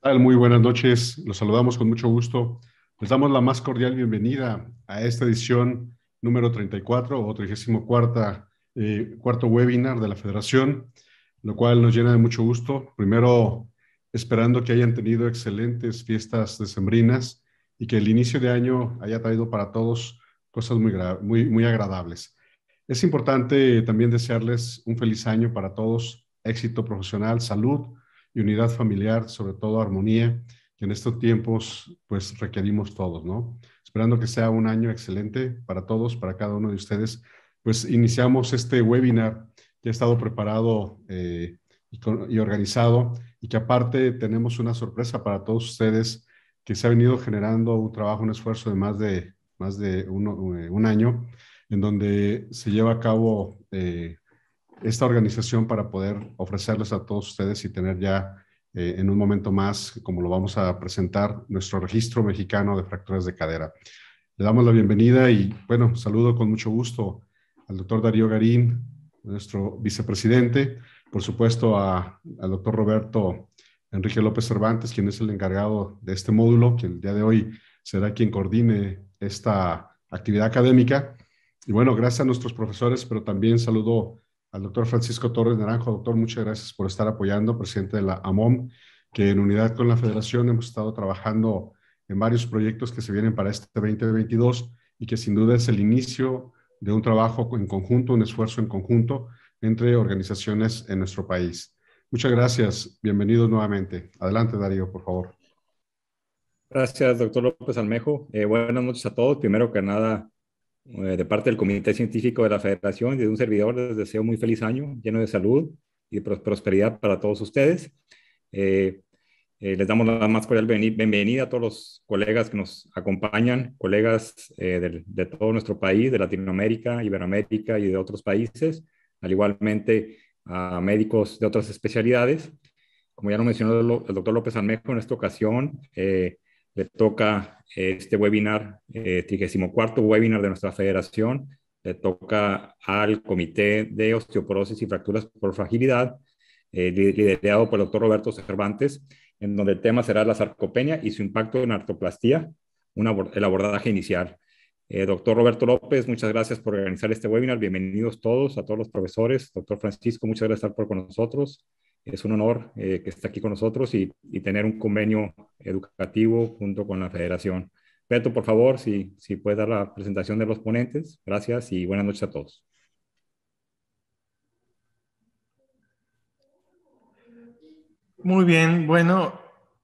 Tal? Muy buenas noches, los saludamos con mucho gusto. Les damos la más cordial bienvenida a esta edición número 34 o 34 cuarto webinar de la Federación, lo cual nos llena de mucho gusto. Primero, esperando que hayan tenido excelentes fiestas decembrinas y que el inicio de año haya traído para todos cosas muy agradables. Es importante también desearles un feliz año para todos, éxito profesional, salud y unidad familiar, sobre todo armonía, que en estos tiempos pues requerimos todos, ¿no? Esperando que sea un año excelente para todos, para cada uno de ustedes, pues iniciamos este webinar que ha estado preparado y organizado y que aparte tenemos una sorpresa para todos ustedes que se ha venido generando un trabajo, un esfuerzo de más de un año en donde se lleva a cabo esta organización para poder ofrecerles a todos ustedes y tener ya en un momento más, como lo vamos a presentar, nuestro registro mexicano de fracturas de cadera. Le damos la bienvenida y, bueno, saludo con mucho gusto al doctor Darío Garín, nuestro vicepresidente, por supuesto al doctor Roberto Enrique López Cervantes, quien es el encargado de este módulo, que el día de hoy será quien coordine esta actividad académica. Y bueno, gracias a nuestros profesores, pero también saludo al doctor Francisco Torres Naranjo. Doctor, muchas gracias por estar apoyando, presidente de la AMOM, que en unidad con la Federación hemos estado trabajando en varios proyectos que se vienen para este 2022 y que sin duda es el inicio de un trabajo en conjunto, un esfuerzo en conjunto entre organizaciones en nuestro país. Muchas gracias. Bienvenidos nuevamente. Adelante, Darío, por favor. Gracias, doctor López Almejo. Buenas noches a todos. Primero que nada, de parte del Comité Científico de la Federación y de un servidor, les deseo muy feliz año, lleno de salud y de prosperidad para todos ustedes. Eh, Les damos la más cordial bienvenida a todos los colegas que nos acompañan, colegas de todo nuestro país, de Latinoamérica, Iberoamérica y de otros países, al igualmente a médicos de otras especialidades. Como ya lo mencionó el doctor López Almejo, en esta ocasión le toca este webinar, 34 webinar de nuestra federación, le toca al Comité de Osteoporosis y Fracturas por Fragilidad, liderado por el doctor Roberto Cervantes, en donde el tema será la sarcopenia y su impacto en artroplastía, el abordaje inicial. Doctor Roberto López, muchas gracias por organizar este webinar. Bienvenidos todos, a todos los profesores. Doctor Francisco, muchas gracias por estar con nosotros. Es un honor que esté aquí con nosotros y tener un convenio educativo junto con la federación. Beto, por favor, si puede dar la presentación de los ponentes. Gracias y buenas noches a todos. Muy bien, bueno,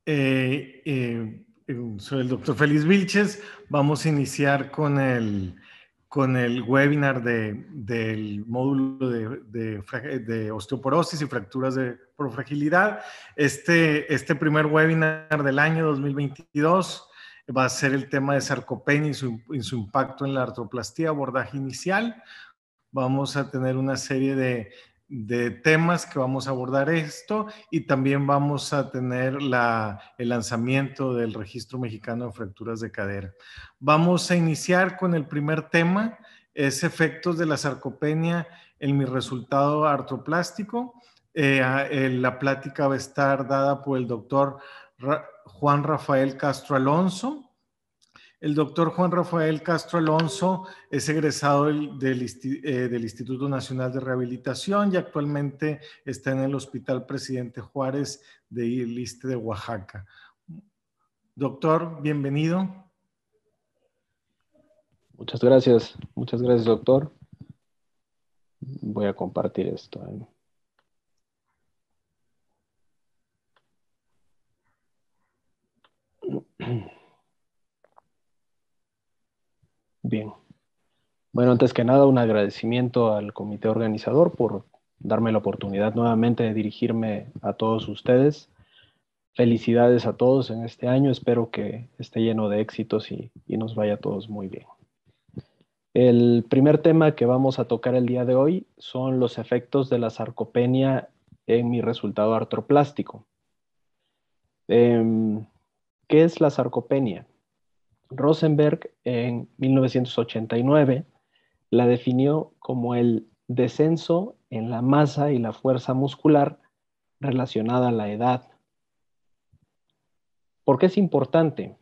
soy el doctor Félix Vilches. Vamos a iniciar con el webinar del módulo de osteoporosis y fracturas por fragilidad. Este primer webinar del año 2022 va a ser el tema de sarcopenia y su impacto en la artroplastía, abordaje inicial. Vamos a tener una serie de temas que vamos a abordar esto y también vamos a tener el lanzamiento del Registro Mexicano de Fracturas de Cadera. Vamos a iniciar con el primer tema, es efectos de la sarcopenia en mi resultado artroplástico. La plática va a estar dada por el doctor Juan Rafael Castro Alonso. El doctor Juan Rafael Castro Alonso es egresado del Instituto Nacional de Rehabilitación y actualmente está en el Hospital Presidente Juárez del Iste de Oaxaca. Doctor, bienvenido. Muchas gracias, doctor. Voy a compartir esto. Bien. Bueno, antes que nada, un agradecimiento al comité organizador por darme la oportunidad nuevamente de dirigirme a todos ustedes. Felicidades a todos en este año. Espero que esté lleno de éxitos y nos vaya a todos muy bien. El primer tema que vamos a tocar el día de hoy son los efectos de la sarcopenia en mi resultado artroplástico. ¿Qué es la sarcopenia? Rosenberg en 1989 la definió como el descenso en la masa y la fuerza muscular relacionada a la edad. ¿Por qué es importante?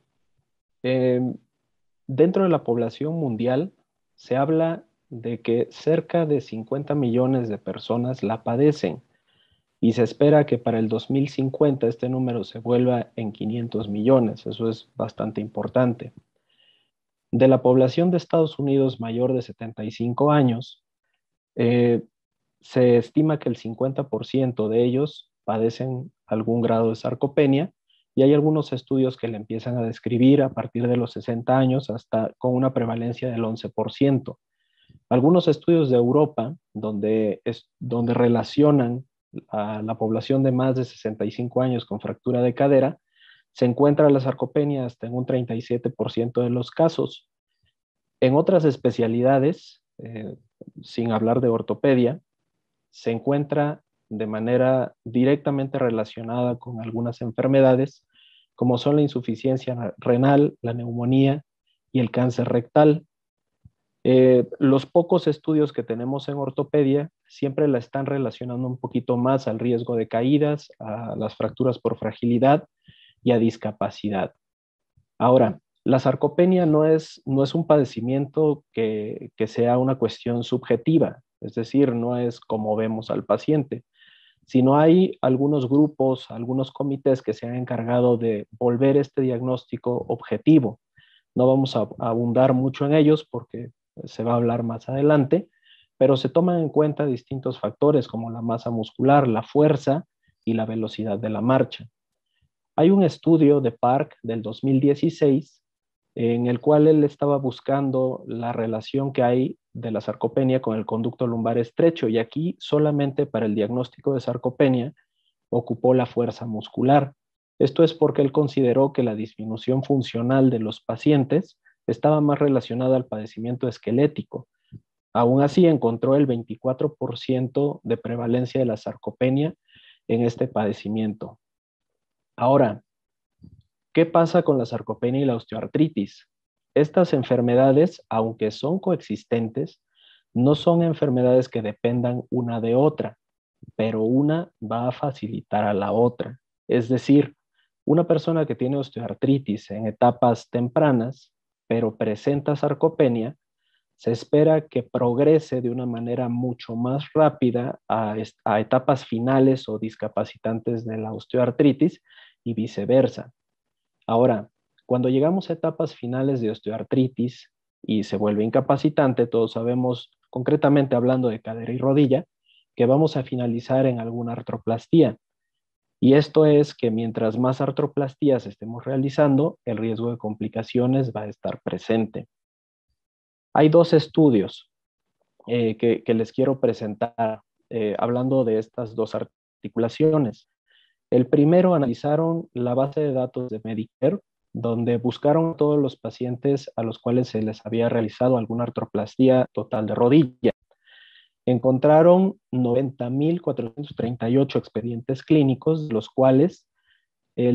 Dentro de la población mundial se habla de que cerca de 50 millones de personas la padecen y se espera que para el 2050 este número se vuelva en 500 millones. Eso es bastante importante. De la población de Estados Unidos mayor de 75 años, se estima que el 50% de ellos padecen algún grado de sarcopenia y hay algunos estudios que le empiezan a describir a partir de los 60 años hasta con una prevalencia del 11%. Algunos estudios de Europa, donde relacionan a la población de más de 65 años con fractura de cadera, se encuentra la sarcopenia hasta en un 37% de los casos. En otras especialidades, sin hablar de ortopedia, se encuentra de manera directamente relacionada con algunas enfermedades, como son la insuficiencia renal, la neumonía y el cáncer rectal. Los pocos estudios que tenemos en ortopedia siempre la están relacionando un poquito más al riesgo de caídas, a las fracturas por fragilidad y a discapacidad. Ahora, la sarcopenia no es un padecimiento que sea una cuestión subjetiva, es decir, no es como vemos al paciente, sino hay algunos grupos, algunos comités que se han encargado de volver este diagnóstico objetivo. No vamos a abundar mucho en ellos porque se va a hablar más adelante, pero se toman en cuenta distintos factores como la masa muscular, la fuerza y la velocidad de la marcha. Hay un estudio de Park del 2016 en el cual él estaba buscando la relación que hay de la sarcopenia con el conducto lumbar estrecho y aquí solamente para el diagnóstico de sarcopenia ocupó la fuerza muscular. Esto es porque él consideró que la disminución funcional de los pacientes estaba más relacionada al padecimiento esquelético. Aún así, encontró el 24% de prevalencia de la sarcopenia en este padecimiento. Ahora, ¿qué pasa con la sarcopenia y la osteoartritis? Estas enfermedades, aunque son coexistentes, no son enfermedades que dependan una de otra, pero una va a facilitar a la otra. Es decir, una persona que tiene osteoartritis en etapas tempranas, pero presenta sarcopenia, se espera que progrese de una manera mucho más rápida a etapas finales o discapacitantes de la osteoartritis y viceversa. Ahora, cuando llegamos a etapas finales de osteoartritis y se vuelve incapacitante, todos sabemos, concretamente hablando de cadera y rodilla, que vamos a finalizar en alguna artroplastía. Y esto es que mientras más artroplastías estemos realizando, el riesgo de complicaciones va a estar presente. Hay dos estudios que les quiero presentar hablando de estas dos articulaciones. El primero analizaron la base de datos de Medicare, donde buscaron a todos los pacientes a los cuales se les había realizado alguna artroplastía total de rodilla. Encontraron 90.438 expedientes clínicos, de los cuales el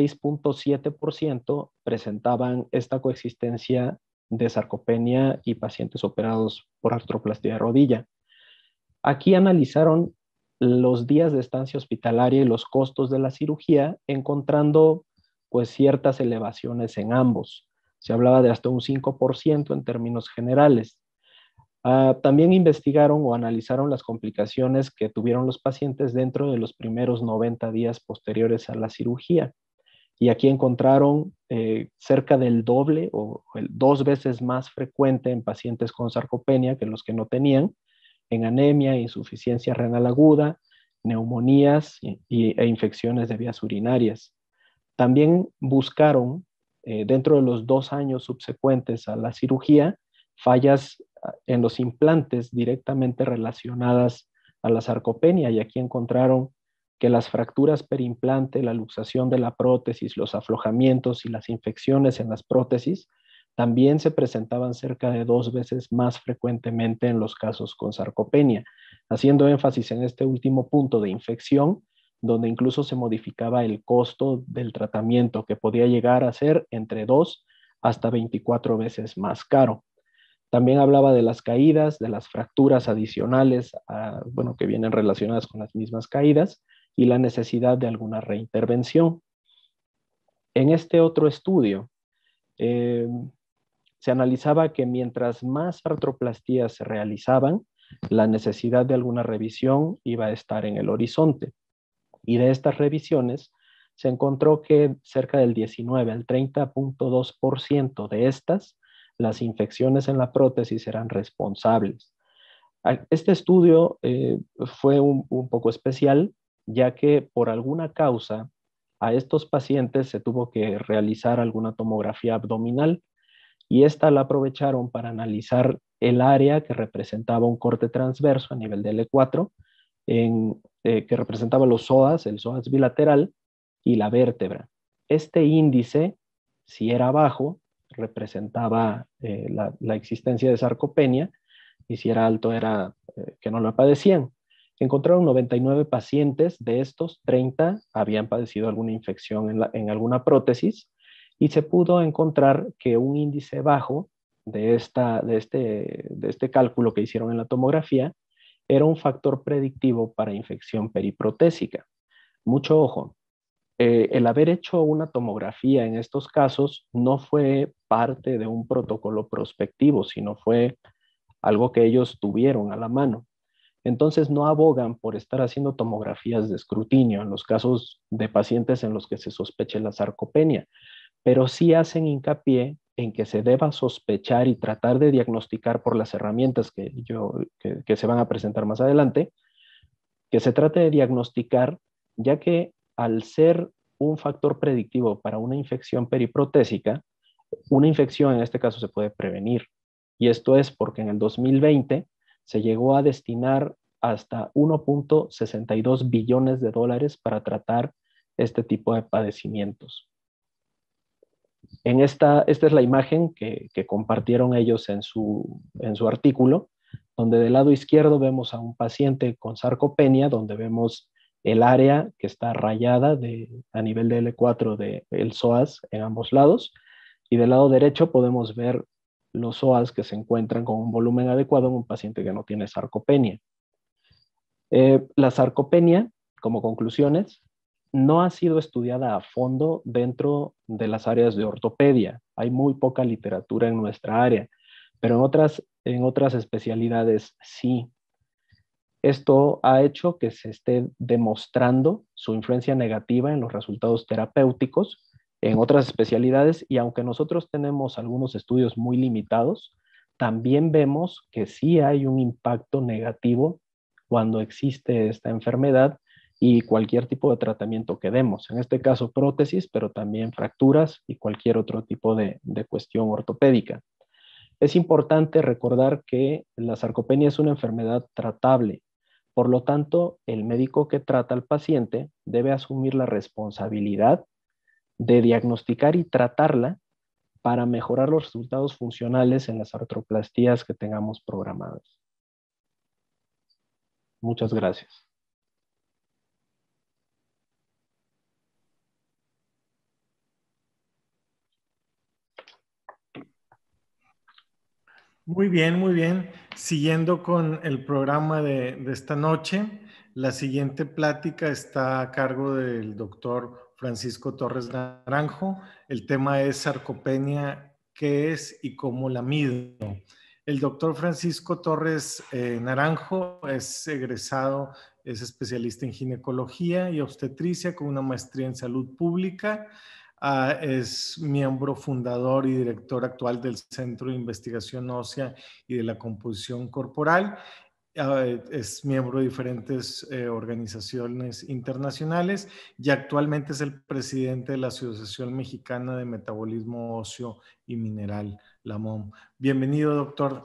16.7% presentaban esta coexistencia de sarcopenia y pacientes operados por artroplastía de rodilla. Aquí analizaron los días de estancia hospitalaria y los costos de la cirugía, encontrando pues ciertas elevaciones en ambos. Se hablaba de hasta un 5% en términos generales. También investigaron o analizaron las complicaciones que tuvieron los pacientes dentro de los primeros 90 días posteriores a la cirugía. Y aquí encontraron cerca del doble o 2 veces más frecuente en pacientes con sarcopenia que los que no tenían, en anemia, insuficiencia renal aguda, neumonías e infecciones de vías urinarias. También buscaron, dentro de los 2 años subsecuentes a la cirugía, fallas en los implantes directamente relacionadas a la sarcopenia, y aquí encontraron que las fracturas perimplante, la luxación de la prótesis, los aflojamientos y las infecciones en las prótesis también se presentaban cerca de 2 veces más frecuentemente en los casos con sarcopenia, haciendo énfasis en este último punto de infección, donde incluso se modificaba el costo del tratamiento, que podía llegar a ser entre 2 hasta 24 veces más caro. También hablaba de las caídas, de las fracturas adicionales, que vienen relacionadas con las mismas caídas, y la necesidad de alguna reintervención. En este otro estudio, se analizaba que mientras más artroplastías se realizaban, la necesidad de alguna revisión iba a estar en el horizonte. Y de estas revisiones se encontró que cerca del 19 al 30.2% de estas, las infecciones en la prótesis eran responsables. Este estudio fue un poco especial, ya que por alguna causa a estos pacientes se tuvo que realizar alguna tomografía abdominal y esta la aprovecharon para analizar el área que representaba un corte transverso a nivel de L4, que representaba los psoas, el psoas bilateral y la vértebra. Este índice, si era bajo, representaba la existencia de sarcopenia, y si era alto era que no lo padecían. Encontraron 99 pacientes, de estos 30 habían padecido alguna infección en alguna prótesis, y se pudo encontrar que un índice bajo de este cálculo que hicieron en la tomografía era un factor predictivo para infección periprotésica. Mucho ojo, el haber hecho una tomografía en estos casos no fue parte de un protocolo prospectivo, sino fue algo que ellos tuvieron a la mano. Entonces no abogan por estar haciendo tomografías de escrutinio en los casos de pacientes en los que se sospeche la sarcopenia, pero sí hacen hincapié en que se deba sospechar y tratar de diagnosticar por las herramientas que se van a presentar más adelante, que se trate de diagnosticar, ya que al ser un factor predictivo para una infección periprotésica, una infección en este caso se puede prevenir. Y esto es porque en el 2020 se llegó a destinar hasta 1.62 billones de dólares para tratar este tipo de padecimientos. Esta es la imagen que compartieron ellos en su artículo, donde del lado izquierdo vemos a un paciente con sarcopenia, donde vemos el área que está rayada a nivel de L4 del psoas en ambos lados, y del lado derecho podemos ver los psoas que se encuentran con un volumen adecuado en un paciente que no tiene sarcopenia. La sarcopenia, como conclusiones, no ha sido estudiada a fondo dentro de las áreas de ortopedia. Hay muy poca literatura en nuestra área, pero en otras especialidades sí. Esto ha hecho que se esté demostrando su influencia negativa en los resultados terapéuticos en otras especialidades, y aunque nosotros tenemos algunos estudios muy limitados, también vemos que sí hay un impacto negativo cuando existe esta enfermedad y cualquier tipo de tratamiento que demos. En este caso prótesis, pero también fracturas y cualquier otro tipo de cuestión ortopédica. Es importante recordar que la sarcopenia es una enfermedad tratable. Por lo tanto, el médico que trata al paciente debe asumir la responsabilidad de diagnosticar y tratarla para mejorar los resultados funcionales en las artroplastías que tengamos programadas. Muchas gracias. Muy bien, muy bien. Siguiendo con el programa de esta noche, la siguiente plática está a cargo del doctor Francisco Torres Naranjo. El tema es sarcopenia, qué es y cómo la mido. El doctor Francisco Torres Naranjo es egresado, es especialista en ginecología y obstetricia con una maestría en salud pública. Es miembro fundador y director actual del Centro de Investigación Ósea y de la Composición Corporal. Es miembro de diferentes organizaciones internacionales y actualmente es el presidente de la Asociación Mexicana de Metabolismo Óseo y Mineral, la MOM. Bienvenido, doctor.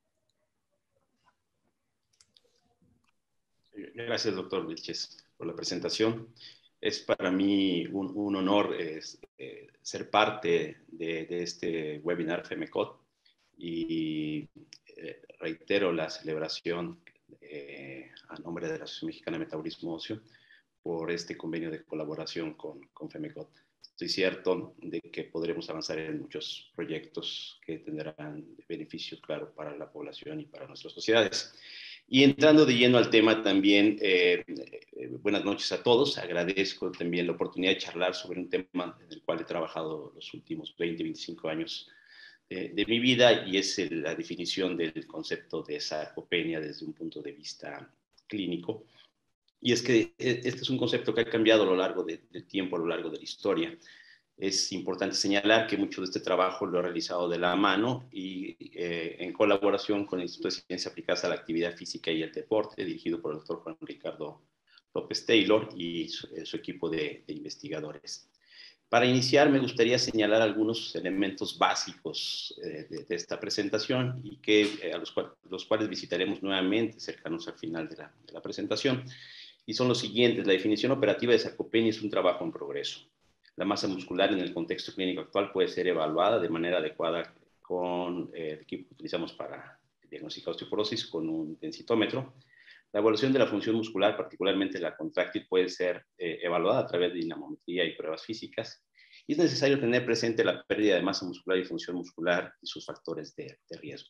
Gracias, doctor Vilches, por la presentación. Es para mí un honor ser parte de este webinar FEMECOT y reitero la celebración a nombre de la Asociación Mexicana de Metabolismo Óseo por este convenio de colaboración con FEMECOT. Estoy cierto de que podremos avanzar en muchos proyectos que tendrán beneficios, claro, para la población y para nuestras sociedades. Y entrando de lleno al tema también, buenas noches a todos. Agradezco también la oportunidad de charlar sobre un tema en el cual he trabajado los últimos 20, 25 años de mi vida, y es la definición del concepto de sarcopenia desde un punto de vista clínico. Y es que este es un concepto que ha cambiado a lo largo del tiempo, a lo largo de la historia. Es importante señalar que mucho de este trabajo lo he realizado de la mano y en colaboración con el Instituto de Ciencias Aplicadas a la Actividad Física y el Deporte, dirigido por el doctor Juan Ricardo López Taylor y su equipo de investigadores. Para iniciar, me gustaría señalar algunos elementos básicos de esta presentación y que, los cuales visitaremos nuevamente cercanos al final de la presentación. Y son los siguientes. La definición operativa de sarcopenia es un trabajo en progreso. La masa muscular en el contexto clínico actual puede ser evaluada de manera adecuada con el equipo que utilizamos para diagnosticar osteoporosis, con un densitómetro. La evaluación de la función muscular, particularmente la contráctil, puede ser evaluada a través de dinamometría y pruebas físicas. Y es necesario tener presente la pérdida de masa muscular y función muscular y sus factores de riesgo.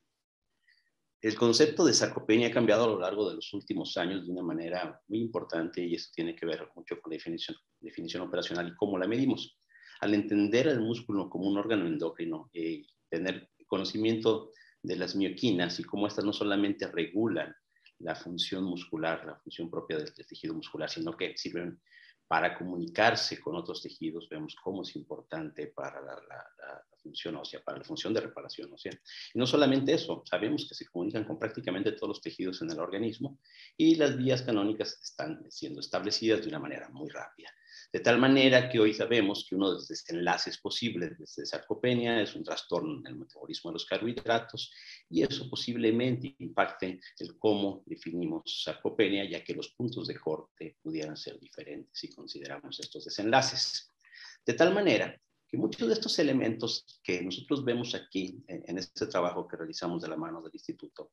El concepto de sarcopenia ha cambiado a lo largo de los últimos años de una manera muy importante, y esto tiene que ver mucho con la definición operacional y cómo la medimos. Al entender el músculo como un órgano endocrino y tener conocimiento de las mioquinas y cómo estas no solamente regulan la función muscular, la función propia del tejido muscular, sino que sirven para comunicarse con otros tejidos, vemos cómo es importante para la función ósea, para la función de reparación ósea. Y no solamente eso, sabemos que se comunican con prácticamente todos los tejidos en el organismo, y las vías canónicas están siendo establecidas de una manera muy rápida. De tal manera que hoy sabemos que uno de los desenlaces posibles de sarcopenia es un trastorno en el metabolismo de los carbohidratos, y eso posiblemente impacte el cómo definimos sarcopenia, ya que los puntos de corte pudieran ser diferentes si consideramos estos desenlaces. De tal manera que muchos de estos elementos que nosotros vemos aquí en este trabajo que realizamos de la mano del instituto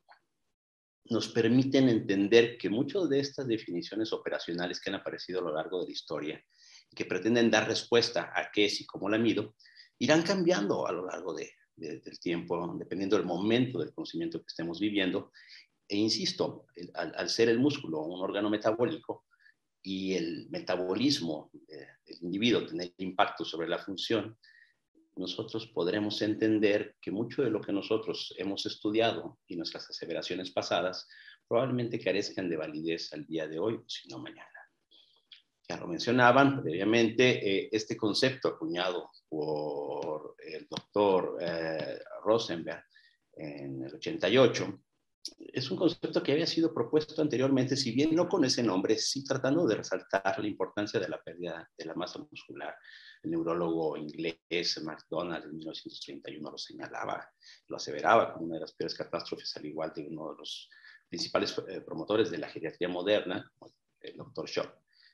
nos permiten entender que muchas de estas definiciones operacionales que han aparecido a lo largo de la historia y que pretenden dar respuesta a qué es y cómo la mido, irán cambiando a lo largo del tiempo, dependiendo del momento del conocimiento que estemos viviendo. E insisto, al ser el músculo un órgano metabólico y el metabolismo del individuo tener impacto sobre la función, nosotros podremos entender que mucho de lo que nosotros hemos estudiado y nuestras aseveraciones pasadas probablemente carezcan de validez al día de hoy, si no mañana. Ya lo mencionaban previamente, este concepto acuñado por el doctor Rosenberg en el 88, es un concepto que había sido propuesto anteriormente, si bien no con ese nombre, sí tratando de resaltar la importancia de la pérdida de la masa muscular. El neurólogo inglés McDonald en 1931 lo señalaba, lo aseveraba como una de las peores catástrofes, al igual de uno de los principales promotores de la geriatría moderna, el doctor Shaw.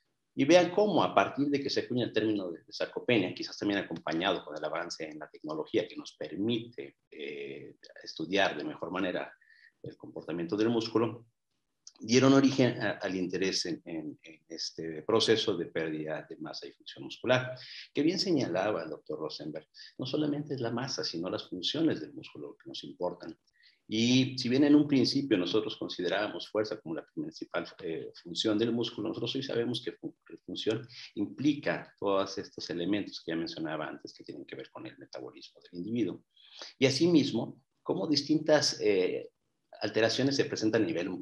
Y vean cómo a partir de que se acuña el término de sarcopenia, quizás también acompañado con el avance en la tecnología que nos permite estudiar de mejor manera el comportamiento del músculo, dieron origen al interés en este proceso de pérdida de masa y función muscular, que bien señalaba el doctor Rosenberg. No solamente es la masa, sino las funciones del músculo que nos importan. Y si bien en un principio nosotros considerábamos fuerza como la principal función del músculo, nosotros hoy sabemos que función implica todos estos elementos que ya mencionaba antes, que tienen que ver con el metabolismo del individuo. Y asimismo, cómo distintas alteraciones se presentan a nivel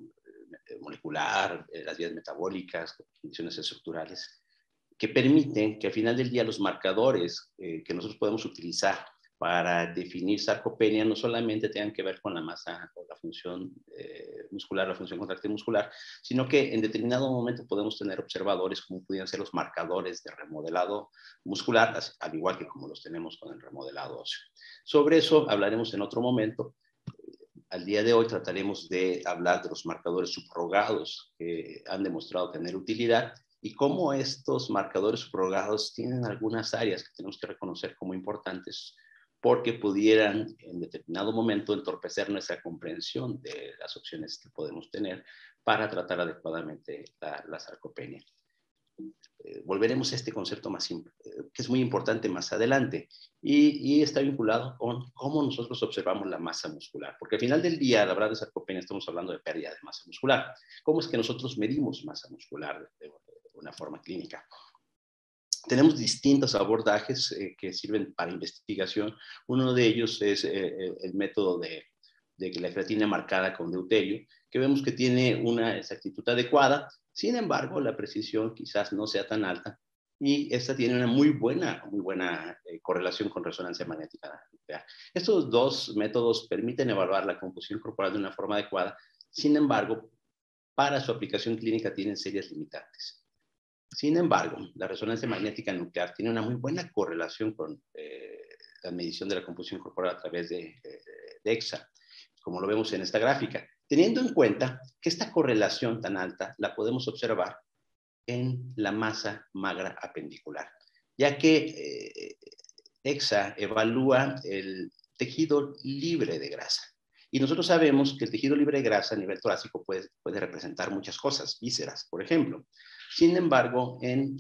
molecular, las vías metabólicas, condiciones estructurales, que permiten que al final del día los marcadores que nosotros podemos utilizar para definir sarcopenia no solamente tengan que ver con la masa o la función muscular, la función contráctil muscular, sino que en determinado momento podemos tener observadores como pudieran ser los marcadores de remodelado muscular, al igual que como los tenemos con el remodelado óseo. Sobre eso hablaremos en otro momento. Al día de hoy trataremos de hablar de los marcadores subrogados que han demostrado tener utilidad y cómo estos marcadores subrogados tienen algunas áreas que tenemos que reconocer como importantes porque pudieran en determinado momento entorpecer nuestra comprensión de las opciones que podemos tener para tratar adecuadamente la sarcopenia. volveremos a este concepto que es muy importante más adelante y está vinculado con cómo nosotros observamos la masa muscular. Porque al final del día, al hablar de sarcopenia, estamos hablando de pérdida de masa muscular. ¿Cómo es que nosotros medimos masa muscular de una forma clínica? Tenemos distintos abordajes que sirven para investigación. Uno de ellos es el método de la creatina marcada con deuterio, que vemos que tiene una exactitud adecuada. Sin embargo, la precisión quizás no sea tan alta y esta tiene una muy buena correlación con resonancia magnética nuclear. Estos dos métodos permiten evaluar la composición corporal de una forma adecuada. Sin embargo, para su aplicación clínica tienen serias limitantes. Sin embargo, la resonancia magnética nuclear tiene una muy buena correlación con la medición de la composición corporal a través de DEXA, como lo vemos en esta gráfica, teniendo en cuenta que esta correlación tan alta la podemos observar en la masa magra apendicular, ya que DEXA evalúa el tejido libre de grasa. Y nosotros sabemos que el tejido libre de grasa a nivel torácico puede representar muchas cosas, vísceras, por ejemplo. Sin embargo, en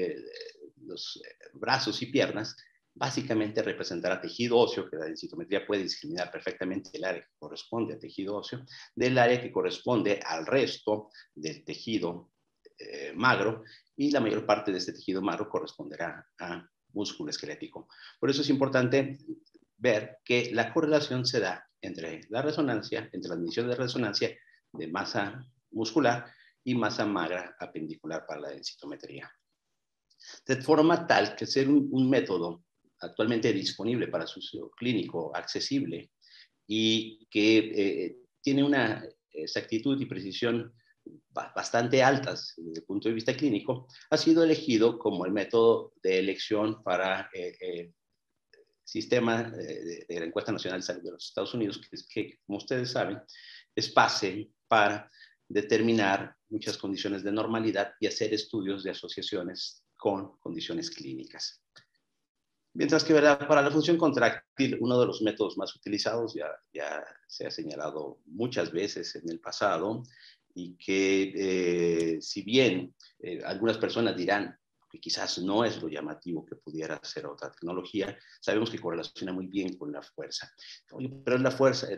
los brazos y piernas, básicamente representará tejido óseo, que la densitometría puede discriminar perfectamente el área que corresponde al tejido óseo, del área que corresponde al resto del tejido magro, y la mayor parte de este tejido magro corresponderá a músculo esquelético. Por eso es importante ver que la correlación se da entre la resonancia, entre la medición de resonancia de masa muscular y masa magra apendicular para la densitometría. De forma tal que ser un método actualmente disponible para su uso clínico, accesible y que tiene una exactitud y precisión bastante altas desde el punto de vista clínico, ha sido elegido como el método de elección para el sistema de la Encuesta Nacional de Salud de los Estados Unidos, que como ustedes saben, es base para determinar muchas condiciones de normalidad y hacer estudios de asociaciones con condiciones clínicas. Mientras que para la función contráctil, uno de los métodos más utilizados ya se ha señalado muchas veces en el pasado y que si bien algunas personas dirán que quizás no es lo llamativo que pudiera ser otra tecnología, sabemos que correlaciona muy bien con la fuerza. Pero es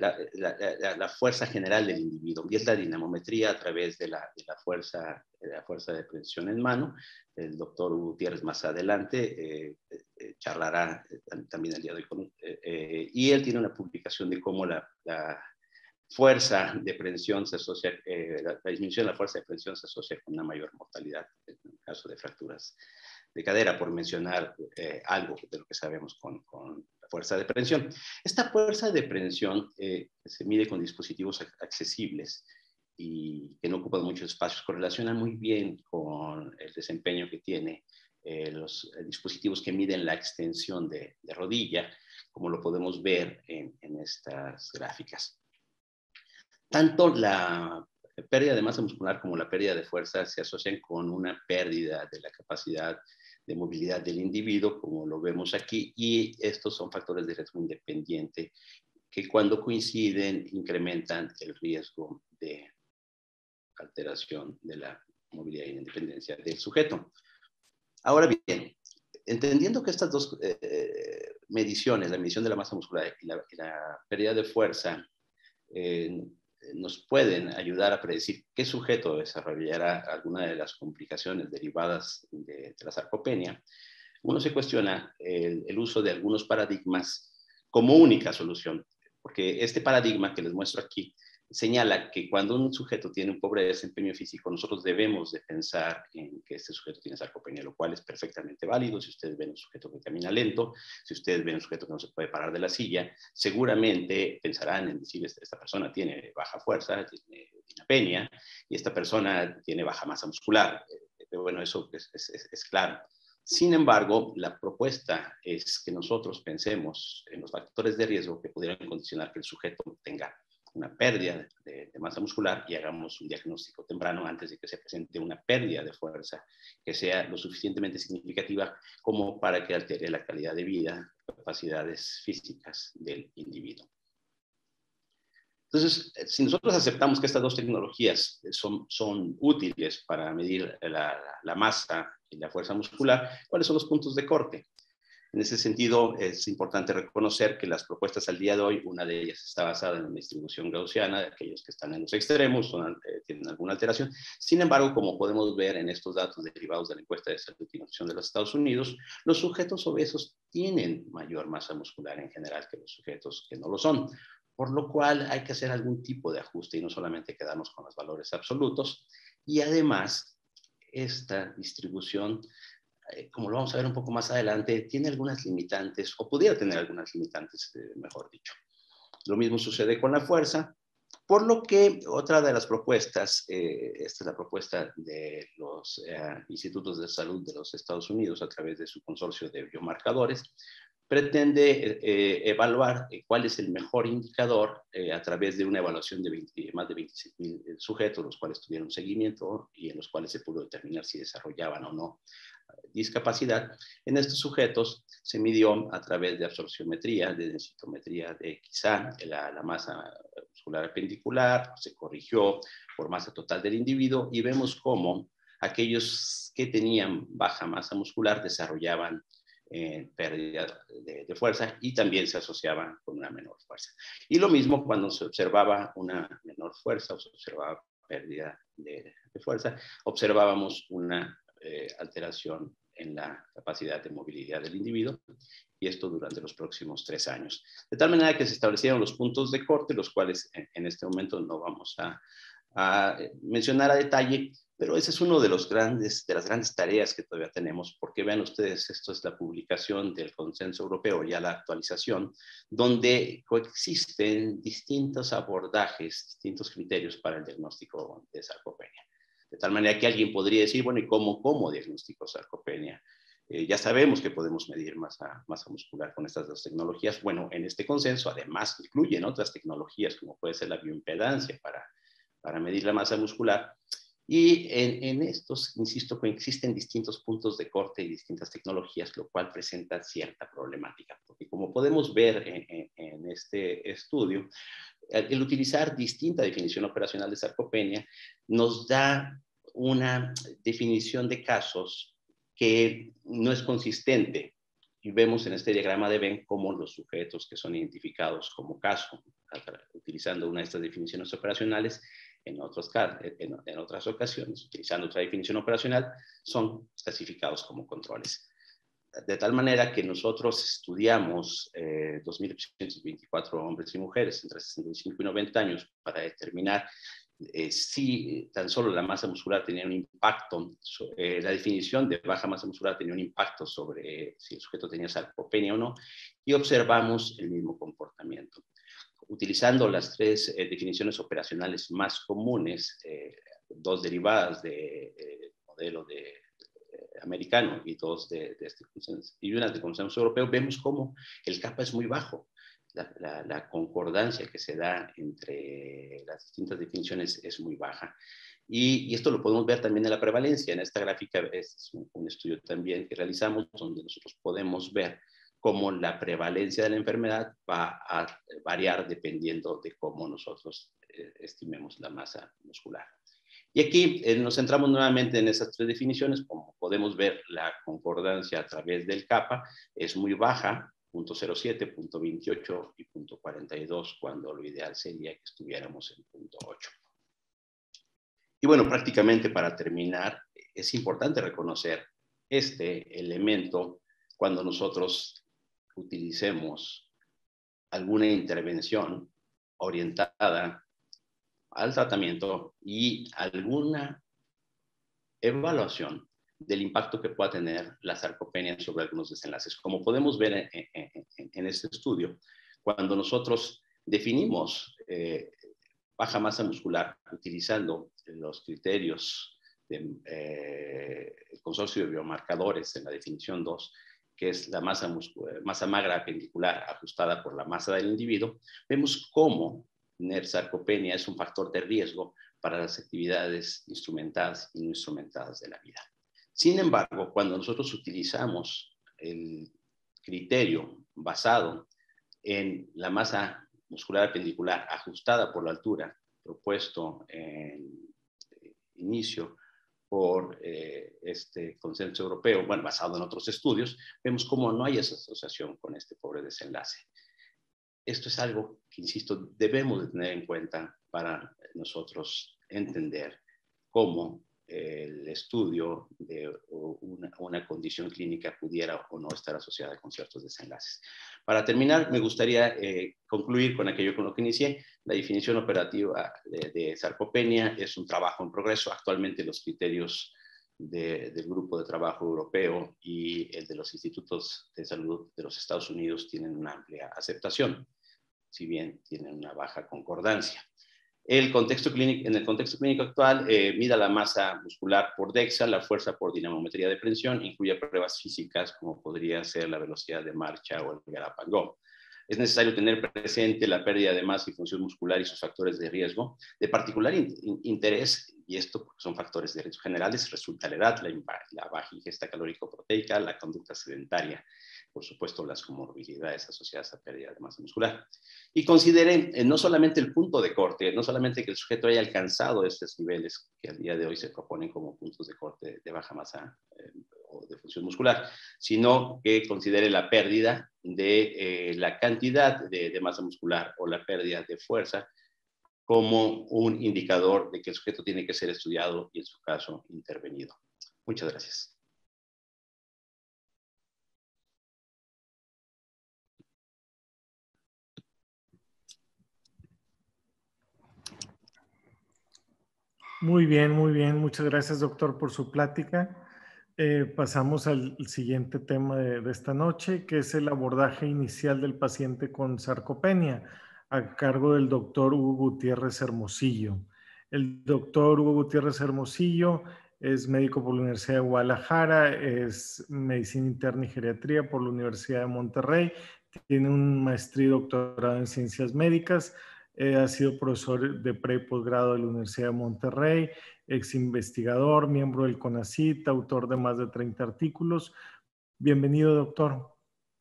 la fuerza general del individuo y es la dinamometría a través de la fuerza de precisión en mano. El doctor Gutiérrez más adelante charlará también el día de hoy con y él tiene una publicación de cómo la fuerza de prensión se asocia, la disminución de la fuerza de prensión se asocia con una mayor mortalidad en el caso de fracturas de cadera, por mencionar algo de lo que sabemos con la fuerza de prensión. Esta fuerza de prensión se mide con dispositivos accesibles y que no ocupan muchos espacios, correlaciona muy bien con el desempeño que tiene los dispositivos que miden la extensión de rodilla, como lo podemos ver en estas gráficas. Tanto la pérdida de masa muscular como la pérdida de fuerza se asocian con una pérdida de la capacidad de movilidad del individuo, como lo vemos aquí, y estos son factores de riesgo independiente que cuando coinciden incrementan el riesgo de alteración de la movilidad e independencia del sujeto. Ahora bien, entendiendo que estas dos mediciones, la medición de la masa muscular y la pérdida de fuerza, nos pueden ayudar a predecir qué sujeto desarrollará alguna de las complicaciones derivadas de la sarcopenia, uno se cuestiona el uso de algunos paradigmas como única solución, porque este paradigma que les muestro aquí señala que cuando un sujeto tiene un pobre desempeño físico, nosotros debemos de pensar en que este sujeto tiene sarcopenia, lo cual es perfectamente válido. Si ustedes ven un sujeto que camina lento, si ustedes ven un sujeto que no se puede parar de la silla, seguramente pensarán en decir, esta persona tiene baja fuerza, tiene dinapenia, y esta persona tiene baja masa muscular. Bueno, eso es claro. Sin embargo, la propuesta es que nosotros pensemos en los factores de riesgo que pudieran condicionar que el sujeto tenga una pérdida de masa muscular y hagamos un diagnóstico temprano antes de que se presente una pérdida de fuerza que sea lo suficientemente significativa como para que altere la calidad de vida, capacidades físicas del individuo. Entonces, si nosotros aceptamos que estas dos tecnologías son útiles para medir la masa y la fuerza muscular, ¿cuáles son los puntos de corte? En ese sentido, es importante reconocer que las propuestas al día de hoy, una de ellas está basada en una distribución gaussiana, de aquellos que están en los extremos, tienen alguna alteración. Sin embargo, como podemos ver en estos datos derivados de la encuesta de salud y nutrición de los Estados Unidos, los sujetos obesos tienen mayor masa muscular en general que los sujetos que no lo son, por lo cual hay que hacer algún tipo de ajuste y no solamente quedarnos con los valores absolutos. Y además, esta distribución, como lo vamos a ver un poco más adelante, tiene algunas limitantes, o pudiera tener algunas limitantes, mejor dicho. Lo mismo sucede con la fuerza, por lo que otra de las propuestas, esta es la propuesta de los institutos de salud de los Estados Unidos a través de su consorcio de biomarcadores, pretende evaluar cuál es el mejor indicador a través de una evaluación de más de 26,000 sujetos, los cuales tuvieron seguimiento y en los cuales se pudo determinar si desarrollaban o no discapacidad. En estos sujetos se midió a través de absorciometría, de densitometría de quizá la masa muscular appendicular, se corrigió por masa total del individuo y vemos cómo aquellos que tenían baja masa muscular desarrollaban pérdida de fuerza y también se asociaban con una menor fuerza. Y lo mismo cuando se observaba una menor fuerza o se observaba pérdida de fuerza, observábamos una alteración en la capacidad de movilidad del individuo, y esto durante los próximos 3 años. De tal manera que se establecieron los puntos de corte, los cuales en este momento no vamos a mencionar a detalle, pero ese es uno de las grandes tareas que todavía tenemos, porque vean ustedes, esto es la publicación del consenso europeo, ya la actualización, donde coexisten distintos abordajes, distintos criterios para el diagnóstico de sarcopenia. De tal manera que alguien podría decir, bueno, ¿y cómo diagnostico sarcopenia? Ya sabemos que podemos medir masa muscular con estas dos tecnologías. Bueno, en este consenso además incluyen otras tecnologías, como puede ser la bioimpedancia para medir la masa muscular. Y en estos, insisto, existen distintos puntos de corte y distintas tecnologías, lo cual presenta cierta problemática, porque como podemos ver en este estudio, el utilizar distinta definición operacional de sarcopenia nos da una definición de casos que no es consistente. Y vemos en este diagrama de Venn cómo los sujetos que son identificados como caso, utilizando una de estas definiciones operacionales, en otras ocasiones, utilizando otra definición operacional, son clasificados como controles. De tal manera que nosotros estudiamos 2.824 hombres y mujeres entre 65 y 90 años para determinar si tan solo la masa muscular tenía un impacto, la definición de baja masa muscular tenía un impacto sobre si el sujeto tenía sarcopenia o no, y observamos el mismo comportamiento. Utilizando las 3 definiciones operacionales más comunes, 2 derivadas del modelo americano y 2 de este consenso, y una de consenso europeo, vemos cómo el kappa es muy bajo. La concordancia que se da entre las distintas definiciones es muy baja. Y esto lo podemos ver también en la prevalencia. En esta gráfica es un estudio también que realizamos donde nosotros podemos ver cómo la prevalencia de la enfermedad va a variar dependiendo de cómo nosotros estimemos la masa muscular. Y aquí nos centramos nuevamente en esas 3 definiciones. Como podemos ver, la concordancia a través del kappa es muy baja, 0.07, 0.28 y 0.42, cuando lo ideal sería que estuviéramos en 0.8. Y bueno, prácticamente para terminar, es importante reconocer este elemento cuando nosotros utilicemos alguna intervención orientada al tratamiento y alguna evaluación del impacto que pueda tener la sarcopenia sobre algunos desenlaces. Como podemos ver en este estudio, cuando nosotros definimos baja masa muscular utilizando los criterios del consorcio de biomarcadores en la definición 2, que es la masa magra appendicular ajustada por la masa del individuo, vemos cómo tener sarcopenia es un factor de riesgo para las actividades instrumentadas y no instrumentadas de la vida. Sin embargo, cuando nosotros utilizamos el criterio basado en la masa muscular apendicular ajustada por la altura propuesto en inicio por este consenso europeo, bueno, basado en otros estudios, vemos cómo no hay esa asociación con este pobre desenlace. Esto es algo que, insisto, debemos de tener en cuenta para nosotros entender cómo el estudio de una condición clínica pudiera o no estar asociada con ciertos desenlaces. Para terminar, me gustaría concluir con aquello con lo que inicié. La definición operativa de sarcopenia es un trabajo en progreso. Actualmente los criterios del grupo de trabajo europeo y el de los institutos de salud de los Estados Unidos tienen una amplia aceptación, si bien tienen una baja concordancia. En el contexto clínico actual, mida la masa muscular por DEXA, la fuerza por dinamometría de presión, incluye pruebas físicas como podría ser la velocidad de marcha o el Garapangó. Es necesario tener presente la pérdida de masa y función muscular y sus factores de riesgo. De particular interés, y esto son factores de riesgo generales, resulta la edad, la baja ingesta calórico-proteica, la conducta sedentaria, por supuesto las comorbilidades asociadas a pérdida de masa muscular. Y consideren no solamente el punto de corte, no solamente que el sujeto haya alcanzado estos niveles que al día de hoy se proponen como puntos de corte de baja masa o de función muscular, sino que considere la pérdida de la cantidad de masa muscular o la pérdida de fuerza como un indicador de que el sujeto tiene que ser estudiado y en su caso intervenido. Muchas gracias. Muy bien, muy bien. Muchas gracias, doctor, por su plática. Pasamos al siguiente tema de esta noche, que es el abordaje inicial del paciente con sarcopenia, a cargo del doctor Hugo Gutiérrez Hermosillo. El doctor Hugo Gutiérrez Hermosillo es médico por la Universidad de Guadalajara, es medicina interna y geriatría por la Universidad de Monterrey, tiene un maestría y doctorado en ciencias médicas, ha sido profesor de pre y posgrado de la Universidad de Monterrey, ex investigador, miembro del CONACYT, autor de más de 30 artículos. Bienvenido, doctor.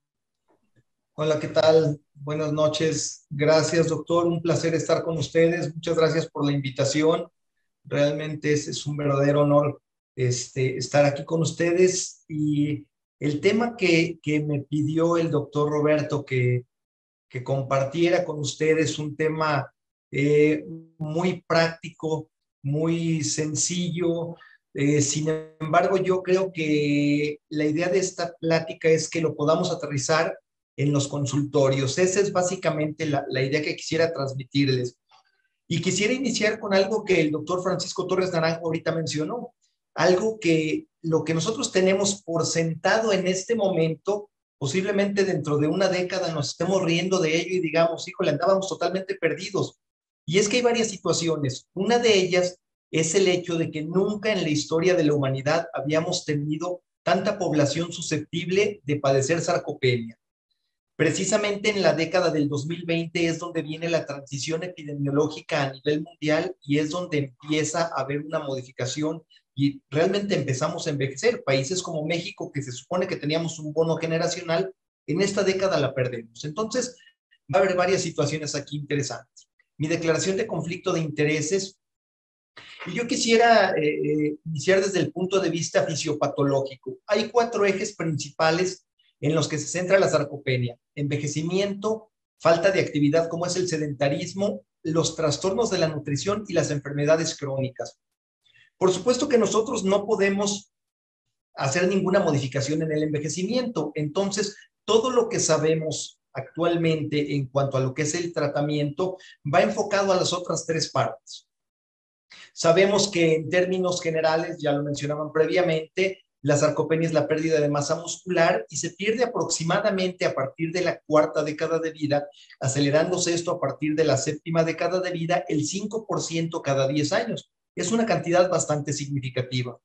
Hola, ¿qué tal? Buenas noches. Gracias, doctor. Un placer estar con ustedes. Muchas gracias por la invitación. Realmente es un verdadero honor estar aquí con ustedes. Y el tema que me pidió el doctor Roberto que compartiera con ustedes, un tema muy práctico, muy sencillo. Sin embargo, yo creo que la idea de esta plática es que lo podamos aterrizar en los consultorios. Esa es básicamente la idea que quisiera transmitirles. Y quisiera iniciar con algo que el doctor Francisco Torres Naranjo ahorita mencionó, algo que lo que nosotros tenemos por sentado en este momento, posiblemente dentro de una década nos estemos riendo de ello y digamos, híjole, andábamos totalmente perdidos. Y es que hay varias situaciones. Una de ellas es el hecho de que nunca en la historia de la humanidad habíamos tenido tanta población susceptible de padecer sarcopenia. Precisamente en la década del 2020 es donde viene la transición epidemiológica a nivel mundial y es donde empieza a haber una modificación y realmente empezamos a envejecer. Países como México, que se supone que teníamos un bono generacional, en esta década la perdemos. Entonces, va a haber varias situaciones aquí interesantes. Mi declaración de conflicto de intereses, y yo quisiera iniciar desde el punto de vista fisiopatológico. Hay 4 ejes principales en los que se centra la sarcopenia: envejecimiento, falta de actividad como es el sedentarismo, los trastornos de la nutrición y las enfermedades crónicas. Por supuesto que nosotros no podemos hacer ninguna modificación en el envejecimiento, entonces todo lo que sabemos actualmente en cuanto a lo que es el tratamiento va enfocado a las otras 3 partes. Sabemos que en términos generales, ya lo mencionaban previamente, la sarcopenia es la pérdida de masa muscular y se pierde aproximadamente a partir de la 4ª década de vida, acelerándose esto a partir de la 7ª década de vida, el 5% cada 10 años. Es una cantidad bastante significativa.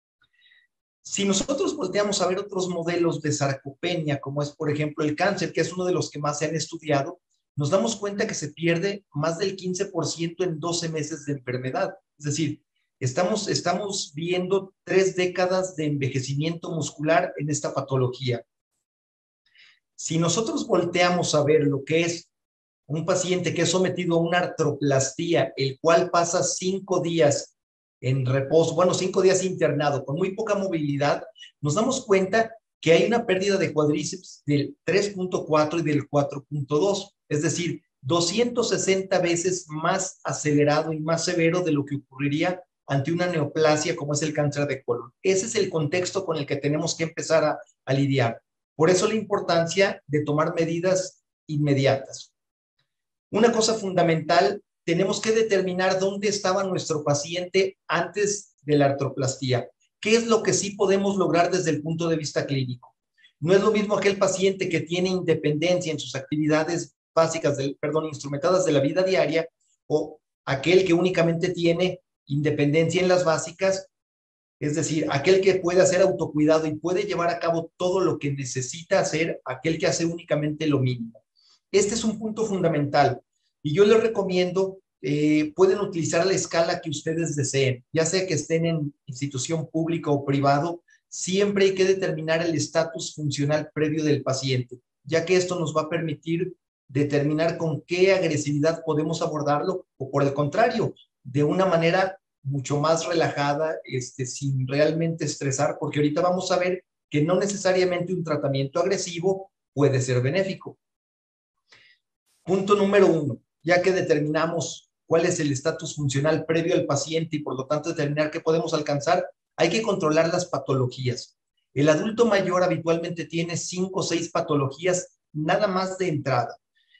Si nosotros volteamos a ver otros modelos de sarcopenia, como es por ejemplo el cáncer, que es uno de los que más se han estudiado, nos damos cuenta que se pierde más del 15% en 12 meses de enfermedad. Es decir, estamos viendo 3 décadas de envejecimiento muscular en esta patología. Si nosotros volteamos a ver lo que es un paciente que es sometido a una artroplastía, el cual pasa 5 días en reposo, bueno, 5 días internado, con muy poca movilidad, nos damos cuenta que hay una pérdida de cuádriceps del 3.4 y del 4.2, es decir, 260 veces más acelerado y más severo de lo que ocurriría ante una neoplasia como es el cáncer de colon. Ese es el contexto con el que tenemos que empezar a lidiar. Por eso la importancia de tomar medidas inmediatas. Una cosa fundamental, tenemos que determinar dónde estaba nuestro paciente antes de la artroplastía. ¿Qué es lo que sí podemos lograr desde el punto de vista clínico? No es lo mismo aquel paciente que tiene independencia en sus actividades básicas, instrumentadas de la vida diaria, o aquel que únicamente tiene independencia en las básicas, es decir, aquel que puede hacer autocuidado y puede llevar a cabo todo lo que necesita hacer, aquel que hace únicamente lo mínimo. Este es un punto fundamental y yo les recomiendo, pueden utilizar la escala que ustedes deseen, ya sea que estén en institución pública o privado, siempre hay que determinar el estatus funcional previo del paciente, ya que esto nos va a permitir determinar con qué agresividad podemos abordarlo o por el contrario, de una manera mucho más relajada, sin realmente estresar, porque ahorita vamos a ver que no necesariamente un tratamiento agresivo puede ser benéfico. Punto número 1, ya que determinamos cuál es el estatus funcional previo al paciente y por lo tanto determinar qué podemos alcanzar, hay que controlar las patologías. El adulto mayor habitualmente tiene 5 o 6 patologías nada más de entrada.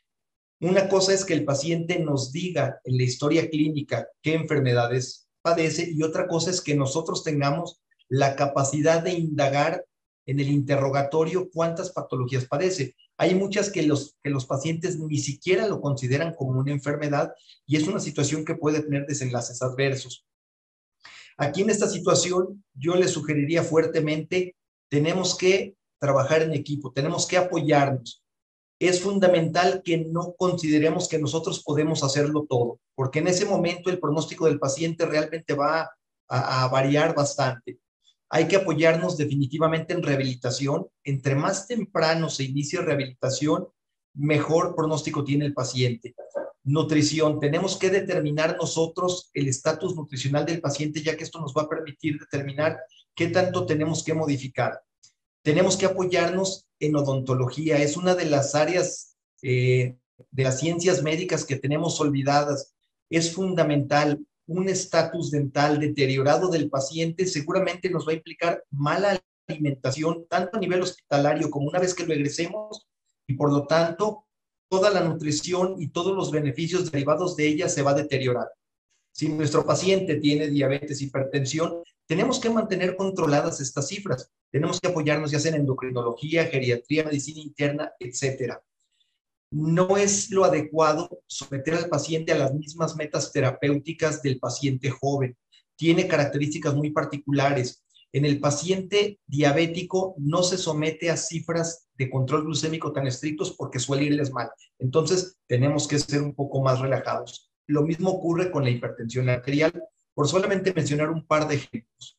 Una cosa es que el paciente nos diga en la historia clínica qué enfermedades padece y otra cosa es que nosotros tengamos la capacidad de indagar en el interrogatorio cuántas patologías padece. Hay muchas que los pacientes ni siquiera lo consideran como una enfermedad y es una situación que puede tener desenlaces adversos. Aquí en esta situación yo les sugeriría fuertemente, tenemos que trabajar en equipo, tenemos que apoyarnos. Es fundamental que no consideremos que nosotros podemos hacerlo todo, porque en ese momento el pronóstico del paciente realmente va a variar bastante. Hay que apoyarnos definitivamente en rehabilitación. Entre más temprano se inicie rehabilitación, mejor pronóstico tiene el paciente. Nutrición. Tenemos que determinar nosotros el estatus nutricional del paciente, ya que esto nos va a permitir determinar qué tanto tenemos que modificar. Tenemos que apoyarnos en odontología. Es una de las áreas de las ciencias médicas que tenemos olvidadas. Es fundamental. Un estatus dental deteriorado del paciente seguramente nos va a implicar mala alimentación, tanto a nivel hospitalario como una vez que lo egresemos, y por lo tanto, toda la nutrición y todos los beneficios derivados de ella se va a deteriorar. Si nuestro paciente tiene diabetes, hipertensión, tenemos que mantener controladas estas cifras. Tenemos que apoyarnos ya sea en endocrinología, geriatría, medicina interna, etcétera. No es lo adecuado someter al paciente a las mismas metas terapéuticas del paciente joven. Tiene características muy particulares. En el paciente diabético no se somete a cifras de control glucémico tan estrictos porque suele irles mal. Entonces, tenemos que ser un poco más relajados. Lo mismo ocurre con la hipertensión arterial, por solamente mencionar un par de ejemplos.